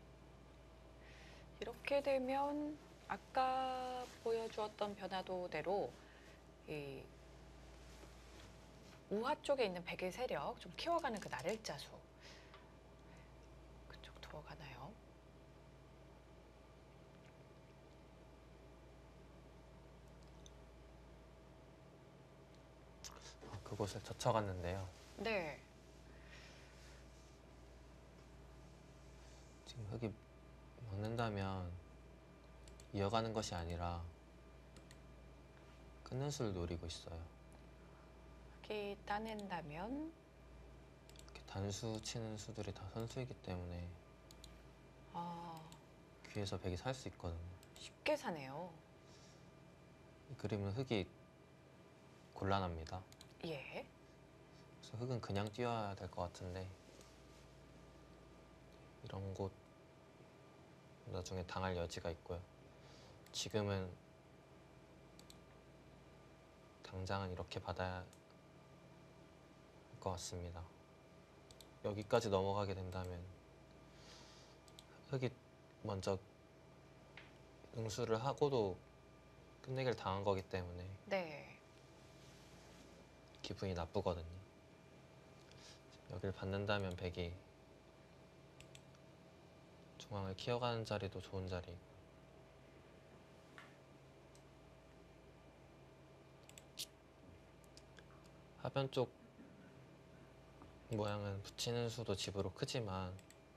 이렇게 되면 아까 보여주었던 변화도대로 이 우하 쪽에 있는 백의 세력 좀 키워가는 그 날일자수 그쪽 두어가나요? 그곳을 젖혀갔는데요. 네. 지금 흙이 먹는다면 이어가는 것이 아니라 끊는 수를 노리고 있어요. 흙이 따낸다면 이렇게 단수 치는 수들이 다 선수이기 때문에 아, 귀에서 백이 살 수 있거든요. 쉽게 사네요. 이 그림은 흙이 곤란합니다. 예. 그래서 흙은 그냥 뛰어야 될 것 같은데 이런 곳 나중에 당할 여지가 있고요. 지금은 당장은 이렇게 받아야 할 것 같습니다. 여기까지 넘어가게 된다면 흙이 먼저 응수를 하고도 끝내기를 당한 거기 때문에 네. 기분이 나쁘거든요. 여기를 받는다면 백이 중앙을 키워가는 자리도 좋은 자리. 하변 쪽 모양은 붙이는 수도 집으로 크지만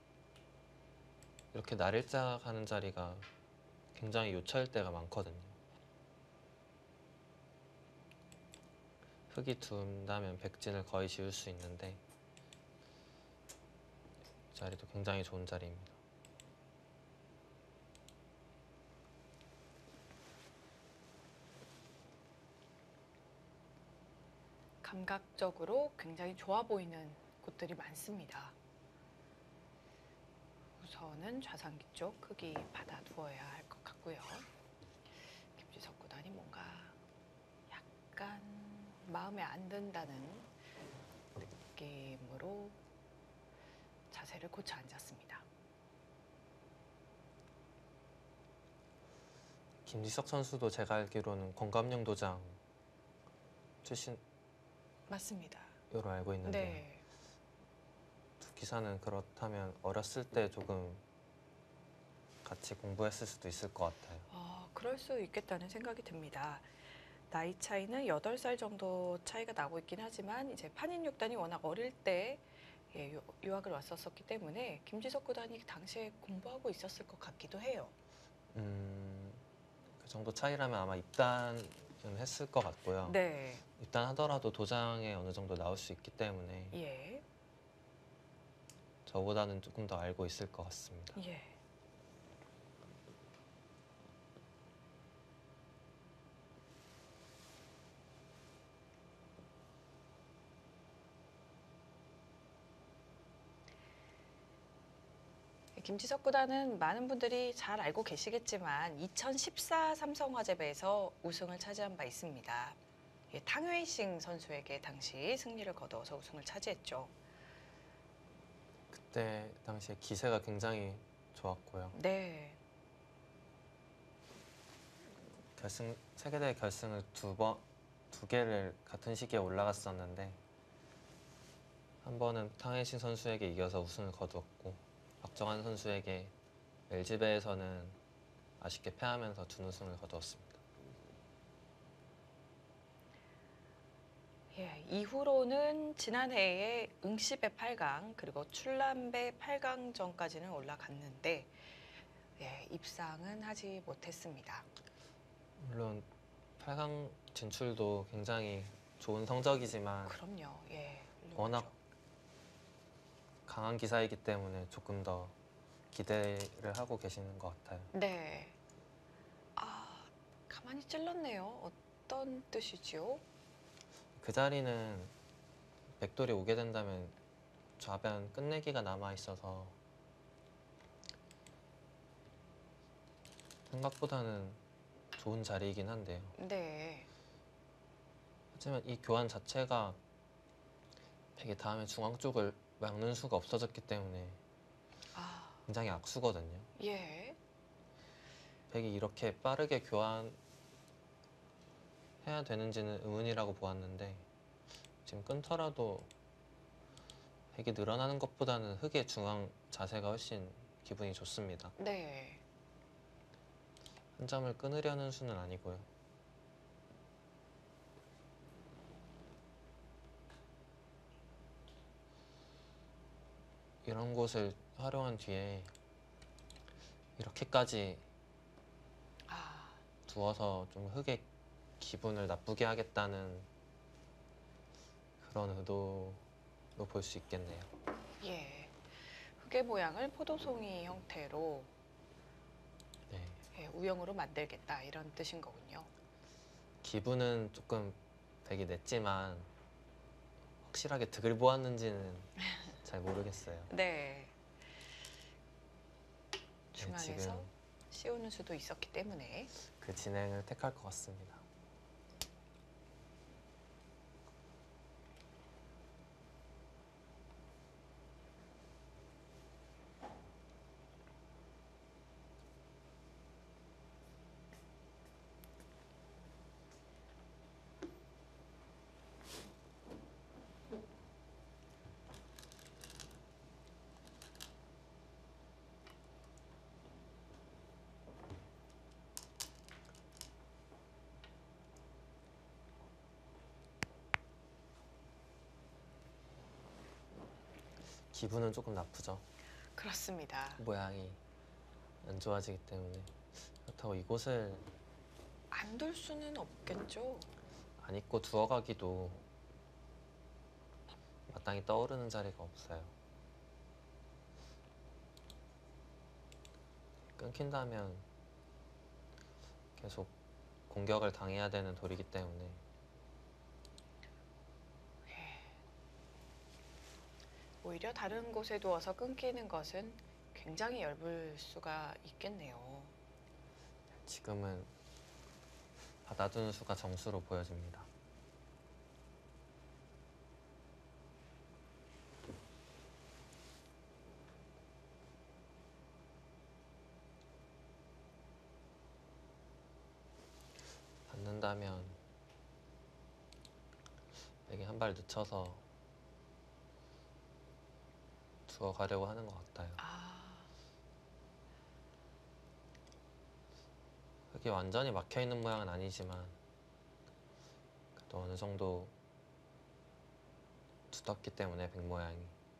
이렇게 날일자 가는 자리가 굉장히 요철 때가 많거든요. 흙이 둔다면 백진을 거의 지울 수 있는데 이 자리도 굉장히 좋은 자리입니다. 감각적으로 굉장히 좋아 보이는 곳들이 많습니다. 우선은 좌상기 쪽 크기 받아두어야 할 것 같고요. 김지석 구단이 뭔가 약간 마음에 안 든다는 느낌으로 자세를 고쳐 앉았습니다. 김지석 선수도 제가 알기로는 권감용 도장 출신으로 맞습니다. 알고 있는데 네. 두 기사는 그렇다면 어렸을 때 조금 같이 공부했을 수도 있을 것 같아요. 어, 그럴 수 있겠다는 생각이 듭니다. 나이 차이는 여덟 살 정도 차이가 나고 있긴 하지만 이제 판인 육 단이 워낙 어릴 때 예, 유- 유학을 왔었었기 때문에 김지석 구단이 그 당시에 공부하고 있었을 것 같기도 해요. 음, 그 정도 차이라면 아마 입단은 했을 것 같고요. 네. 입단하더라도 도장에 어느 정도 나올 수 있기 때문에 예. 저보다는 조금 더 알고 있을 것 같습니다. 예. 김지석 구단은 많은 분들이 잘 알고 계시겠지만 이천십사 삼성화재배에서 우승을 차지한 바 있습니다. 예, 탕웨이싱 선수에게 당시 승리를 거두어서 우승을 차지했죠. 그때 당시에 기세가 굉장히 좋았고요. 네. 결승 세계대회 결승을 두 번, 두 개를 같은 시기에 올라갔었는데 한 번은 탕웨이신 선수에게 이겨서 우승을 거두었고 박정환 선수에게 엘지배에서는 아쉽게 패하면서 준우승을 거두었습니다. 예, 이후로는 지난해에 응시배 팔 강 그리고 출란배 팔 강전까지는 올라갔는데 예, 입상은 하지 못했습니다. 물론 팔 강 진출도 굉장히 좋은 성적이지만 그럼요. 예. 워낙 강한 기사이기 때문에 조금 더 기대를 하고 계시는 것 같아요. 네. 아, 가만히 찔렀네요. 어떤 뜻이지요? 그 자리는 백돌이 오게 된다면 좌변 끝내기가 남아 있어서 생각보다는 좋은 자리이긴 한데요. 네. 하지만 이 교환 자체가 백이 다음에 중앙 쪽을 막는 수가 없어졌기 때문에 아, 굉장히 악수거든요. 예. 백이 이렇게 빠르게 교환해야 되는지는 의문이라고 보았는데 지금 끊더라도 백이 늘어나는 것보다는 흑의 중앙 자세가 훨씬 기분이 좋습니다. 네. 한 점을 끊으려는 수는 아니고요. 이런 곳을 활용한 뒤에 이렇게까지 아, 두어서 좀 흑의 기분을 나쁘게 하겠다는 그런 의도로 볼 수 있겠네요. 예. 흑의 모양을 포도송이 형태로 네. 예, 우영으로 만들겠다 이런 뜻인 거군요. 기분은 조금 백이 냈지만 확실하게 득을 보았는지는 잘 모르겠어요. 네. 네, 중앙에서 지금 씌우는 수도 있었기 때문에. 그 진행을 택할 것 같습니다. 기분은 조금 나쁘죠. 그렇습니다. 모양이 안 좋아지기 때문에. 그렇다고 이곳을 안 둘 수는 없겠죠. 안 입고 두어가기도 마땅히 떠오르는 자리가 없어요. 끊긴다면 계속 공격을 당해야 되는 돌이기 때문에 오히려 다른 곳에 두어서 끊기는 것은 굉장히 얇을 수가 있겠네요. 지금은 받아두는 수가 정수로 보여집니다. 받는다면 백이 한 발 늦춰서 두어 가려고 하는 것 같아요. 아, 흙이 완전히 막혀 있는 모양은 아니지만 그래도 어느 정도 두텁기 때문에 백 모양이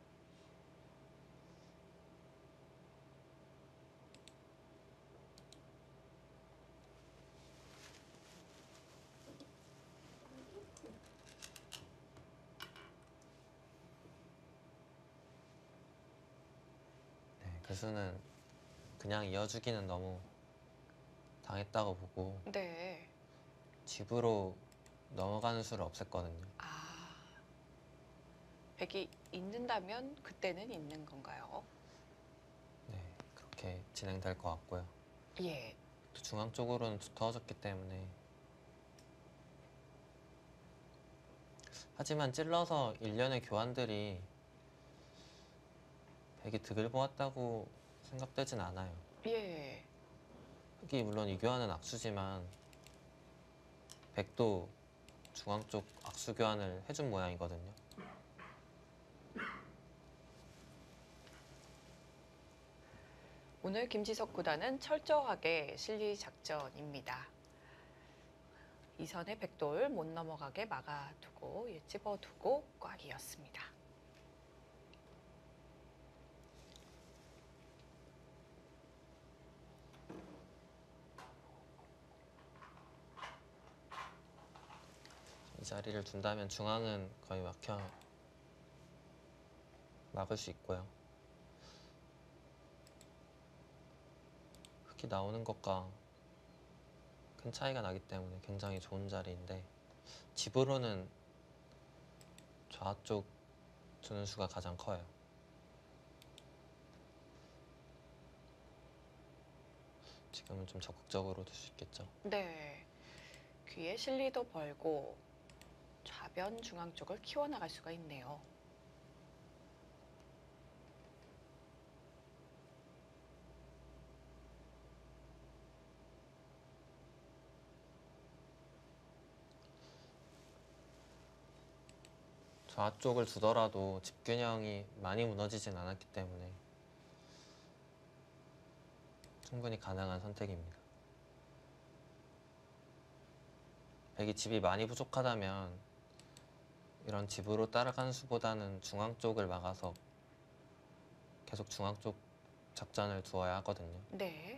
네, 그 수는 그냥 이어주기는 너무 당했다고 보고 네. 집으로 넘어가는 수를 없앴거든요. 아, 백이 있는다면 그때는 있는 건가요? 네, 그렇게 진행될 것 같고요. 예. 또 중앙 쪽으로는 두터워졌기 때문에 하지만 찔러서 일련의 교환들이 백이 득을 보았다고 생각되진 않아요. 예. 흑이 물론 이 교환은 악수지만 백도 중앙 쪽 악수 교환을 해준 모양이거든요. 오늘 김지석 구단은 철저하게 실리 작전입니다. 이선의 백돌 못 넘어가게 막아두고 예, 찝어두고 꽉 이었습니다. 이 자리를 둔다면 중앙은 거의 막혀 막을 수 있고요. 흑이 나오는 것과 큰 차이가 나기 때문에 굉장히 좋은 자리인데 집으로는 좌쪽 두는 수가 가장 커요. 지금은 좀 적극적으로 둘 수 있겠죠. 네. 귀에 실리도 벌고 좌변 중앙 쪽을 키워나갈 수가 있네요. 좌쪽을 두더라도 집균형이 많이 무너지진 않았기 때문에 충분히 가능한 선택입니다. 백이 집이 많이 부족하다면 이런 집으로 따라가는 수보다는 중앙 쪽을 막아서 계속 중앙 쪽 작전을 두어야 하거든요. 네.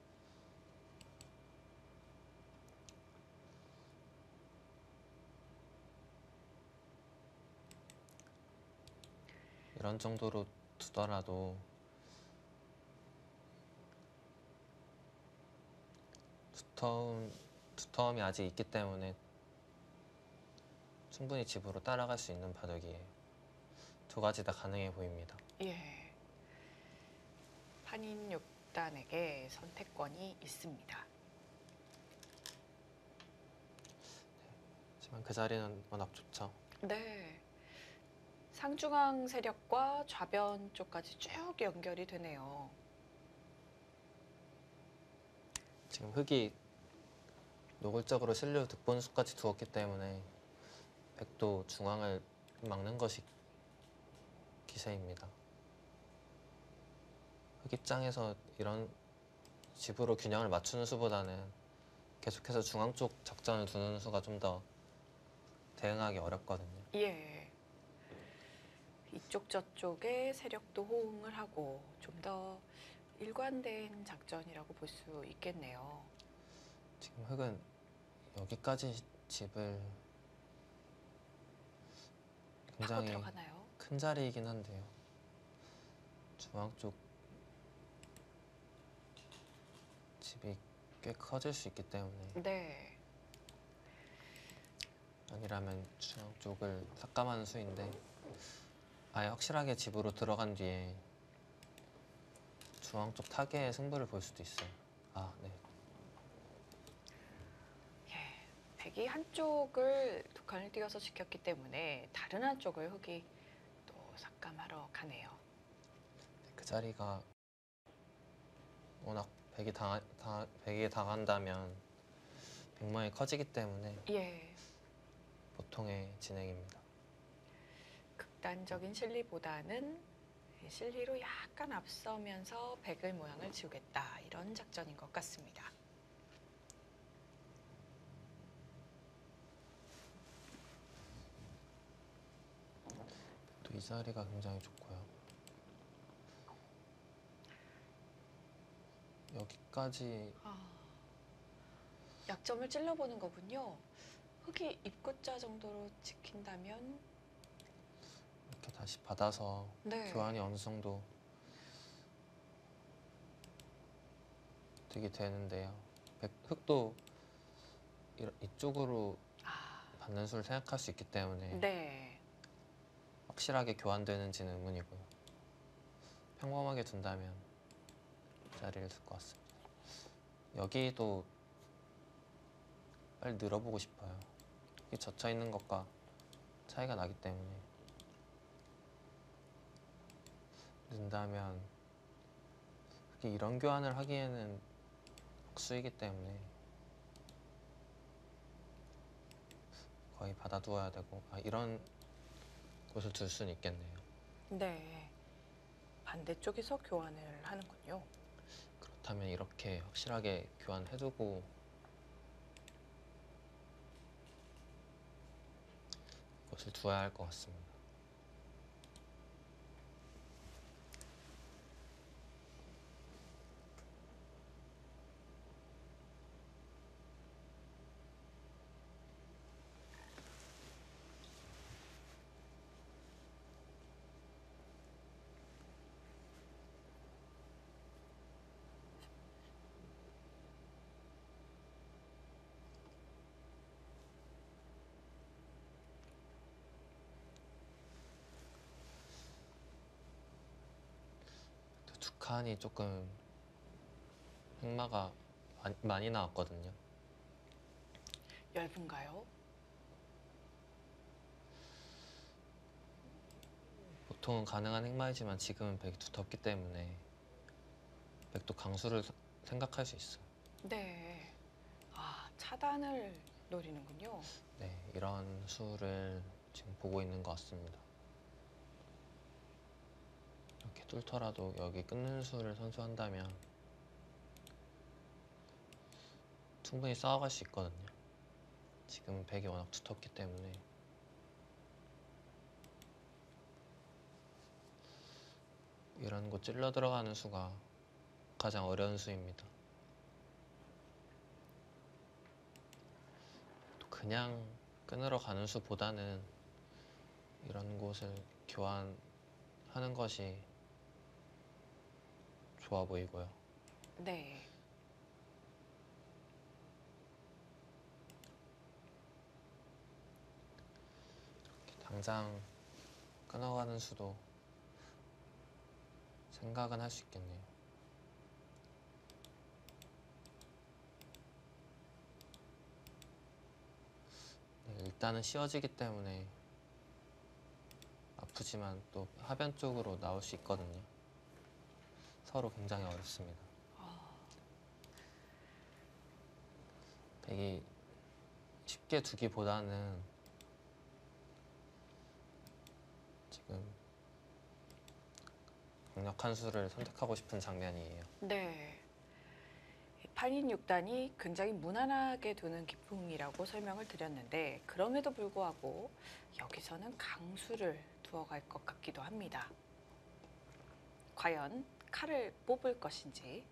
이런 정도로 두더라도 두터움, 두터움이 아직 있기 때문에 충분히 집으로 따라갈 수 있는 바둑이에요. 두 가지 다 가능해 보입니다. 예. 판인 육 단에게 선택권이 있습니다. 하지만 그 자리는 워낙 좋죠. 네. 상중앙 세력과 좌변 쪽까지 쭉 연결이 되네요. 지금 흑이 노골적으로 실루 득본수까지 두었기 때문에 백도 중앙을 막는 것이 기세입니다. 흑 입장에서 이런 집으로 균형을 맞추는 수보다는 계속해서 중앙 쪽 작전을 두는 수가 좀 더 대응하기 어렵거든요. 예. 이쪽 저쪽의 세력도 호응을 하고 좀 더 일관된 작전이라고 볼 수 있겠네요. 지금 흑은 여기까지 집을 파고 굉장히 들어가나요? 큰 자리이긴 한데요. 중앙 쪽 집이 꽤 커질 수 있기 때문에 네. 아니라면 중앙 쪽을 삭감하는 수인데 아예 확실하게 집으로 들어간 뒤에 중앙 쪽 타겟에 승부를 볼 수도 있어요. 아, 네. 예. 백이 한쪽을 두 칸을 띄어서 지켰기 때문에 다른 한쪽을 흑이 또 삭감하러 가네요. 그 자리가 워낙 백이 당, 당, 백이 당한다면 백망이 커지기 때문에 예. 보통의 진행입니다. 극단적인 실리보다는 실리로 약간 앞서면서 백의 모양을 지우겠다 이런 작전인 것 같습니다. 또 이 자리가 굉장히 좋고요. 여기까지 아, 약점을 찔러보는 거군요. 흑이 입구자 정도로 지킨다면 이렇게 다시 받아서 네. 교환이 어느 정도 되게 되는데요. 백, 흑도 이, 이쪽으로 아, 받는 수를 생각할 수 있기 때문에 네. 확실하게 교환되는지는 의문이고요. 평범하게 둔다면 이 자리를 둘 것 같습니다. 여기도 빨리 늘어보고 싶어요. 이 젖혀 있는 것과 차이가 나기 때문에 는다면 특히 이런 교환을 하기에는 억수이기 때문에 거의 받아두어야 되고 아, 이런 곳을 둘 수는 있겠네요. 네. 반대쪽에서 교환을 하는군요. 그렇다면 이렇게 확실하게 교환해두고 곳을 두어야 할 것 같습니다. 두 칸이 조금 흑마가 많이, 많이 나왔거든요. 얇은가요? 보통은 가능한 행마이지만 지금은 백이 두텁기 때문에 백도 강수를 사- 생각할 수 있어요. 네. 아, 차단을 노리는군요. 네, 이런 수를 지금 보고 있는 것 같습니다. 이렇게 뚫더라도 여기 끊는 수를 선수한다면 충분히 싸워갈 수 있거든요. 지금 백이 워낙 두텁기 때문에. 이런 곳 찔러 들어가는 수가 가장 어려운 수입니다. 또 그냥 끊으러 가는 수보다는 이런 곳을 교환하는 것이 좋아 보이고요. 네. 당장 끊어가는 수도 생각은 할 수 있겠네요. 네, 일단은 씌워지기 때문에 아프지만 또 하변 쪽으로 나올 수 있거든요. 서로 굉장히 어렵습니다. 아, 백이 쉽게 두기보다는 지금 강력한 수를 선택하고 싶은 장면이에요. 네. 판인 육 단이 굉장히 무난하게 두는 기풍이라고 설명을 드렸는데 그럼에도 불구하고 여기서는 강수를 두어갈 것 같기도 합니다. 과연 칼을 뽑을 것인지.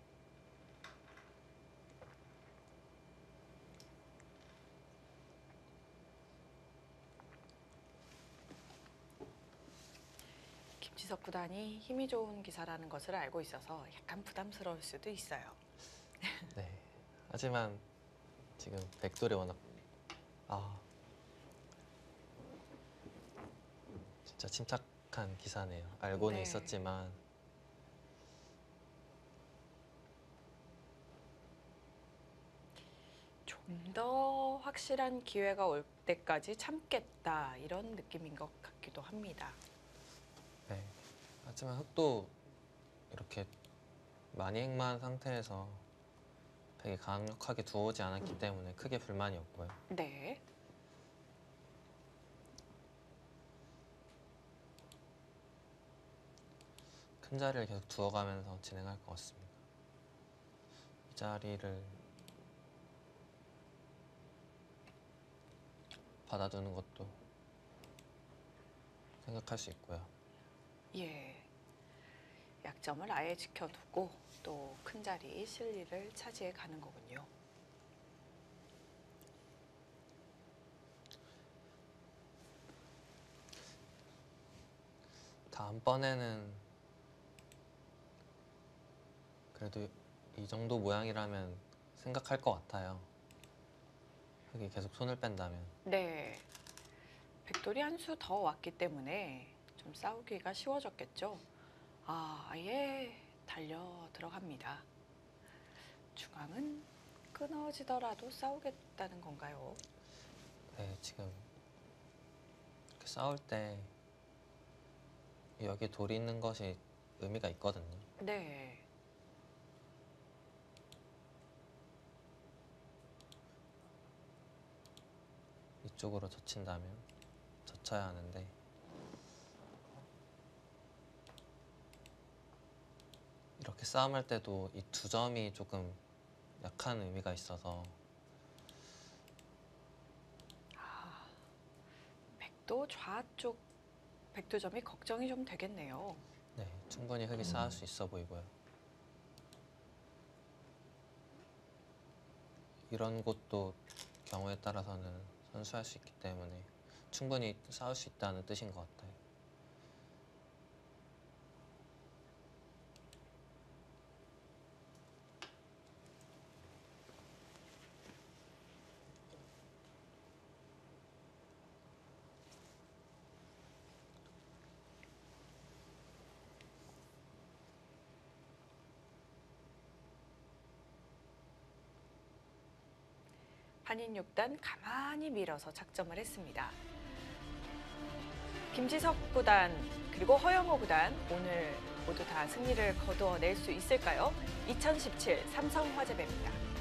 김지석 구단이 힘이 좋은 기사라는 것을 알고 있어서 약간 부담스러울 수도 있어요. 네. 하지만 지금 백돌이 워낙 아 진짜 침착한 기사네요. 알고는 네. 있었지만 좀 더 확실한 기회가 올 때까지 참겠다 이런 느낌인 것 같기도 합니다. 네. 하지만 흑도 이렇게 많이 행마한 상태에서 백이 강력하게 두어오지 않았기 때문에 크게 불만이 없고요. 네. 큰 자리를 계속 두어가면서 진행할 것 같습니다. 이 자리를 받아두는 것도 생각할 수 있고요. 예. 약점을 아예 지켜두고 또 큰 자리 실리를 차지해 가는 거군요. 다음번에는 그래도 이 정도 모양이라면 생각할 것 같아요. 흑이 계속 손을 뺀다면. 네. 백돌이 한 수 더 왔기 때문에 좀 싸우기가 쉬워졌겠죠. 아, 아예 달려 들어갑니다. 중앙은 끊어지더라도 싸우겠다는 건가요? 네, 지금 이렇게 싸울 때 여기 돌이 있는 것이 의미가 있거든요. 네. 이쪽으로 젖힌다면 젖혀야 하는데 이렇게 싸움할 때도 이 두 점이 조금 약한 의미가 있어서 아, 백도 좌쪽 백두점이 걱정이 좀 되겠네요. 네, 충분히 흑이 쌓을 수 있어 보이고요. 이런 곳도 경우에 따라서는 선수할 수 있기 때문에 충분히 싸울 수 있다는 뜻인 것 같아요. 한인 육 단 가만히 밀어서 작점을 했습니다. 김지석 구단 그리고 허영호 구단 오늘 모두 다 승리를 거두어낼 수 있을까요? 이천십칠 삼성화재배입니다.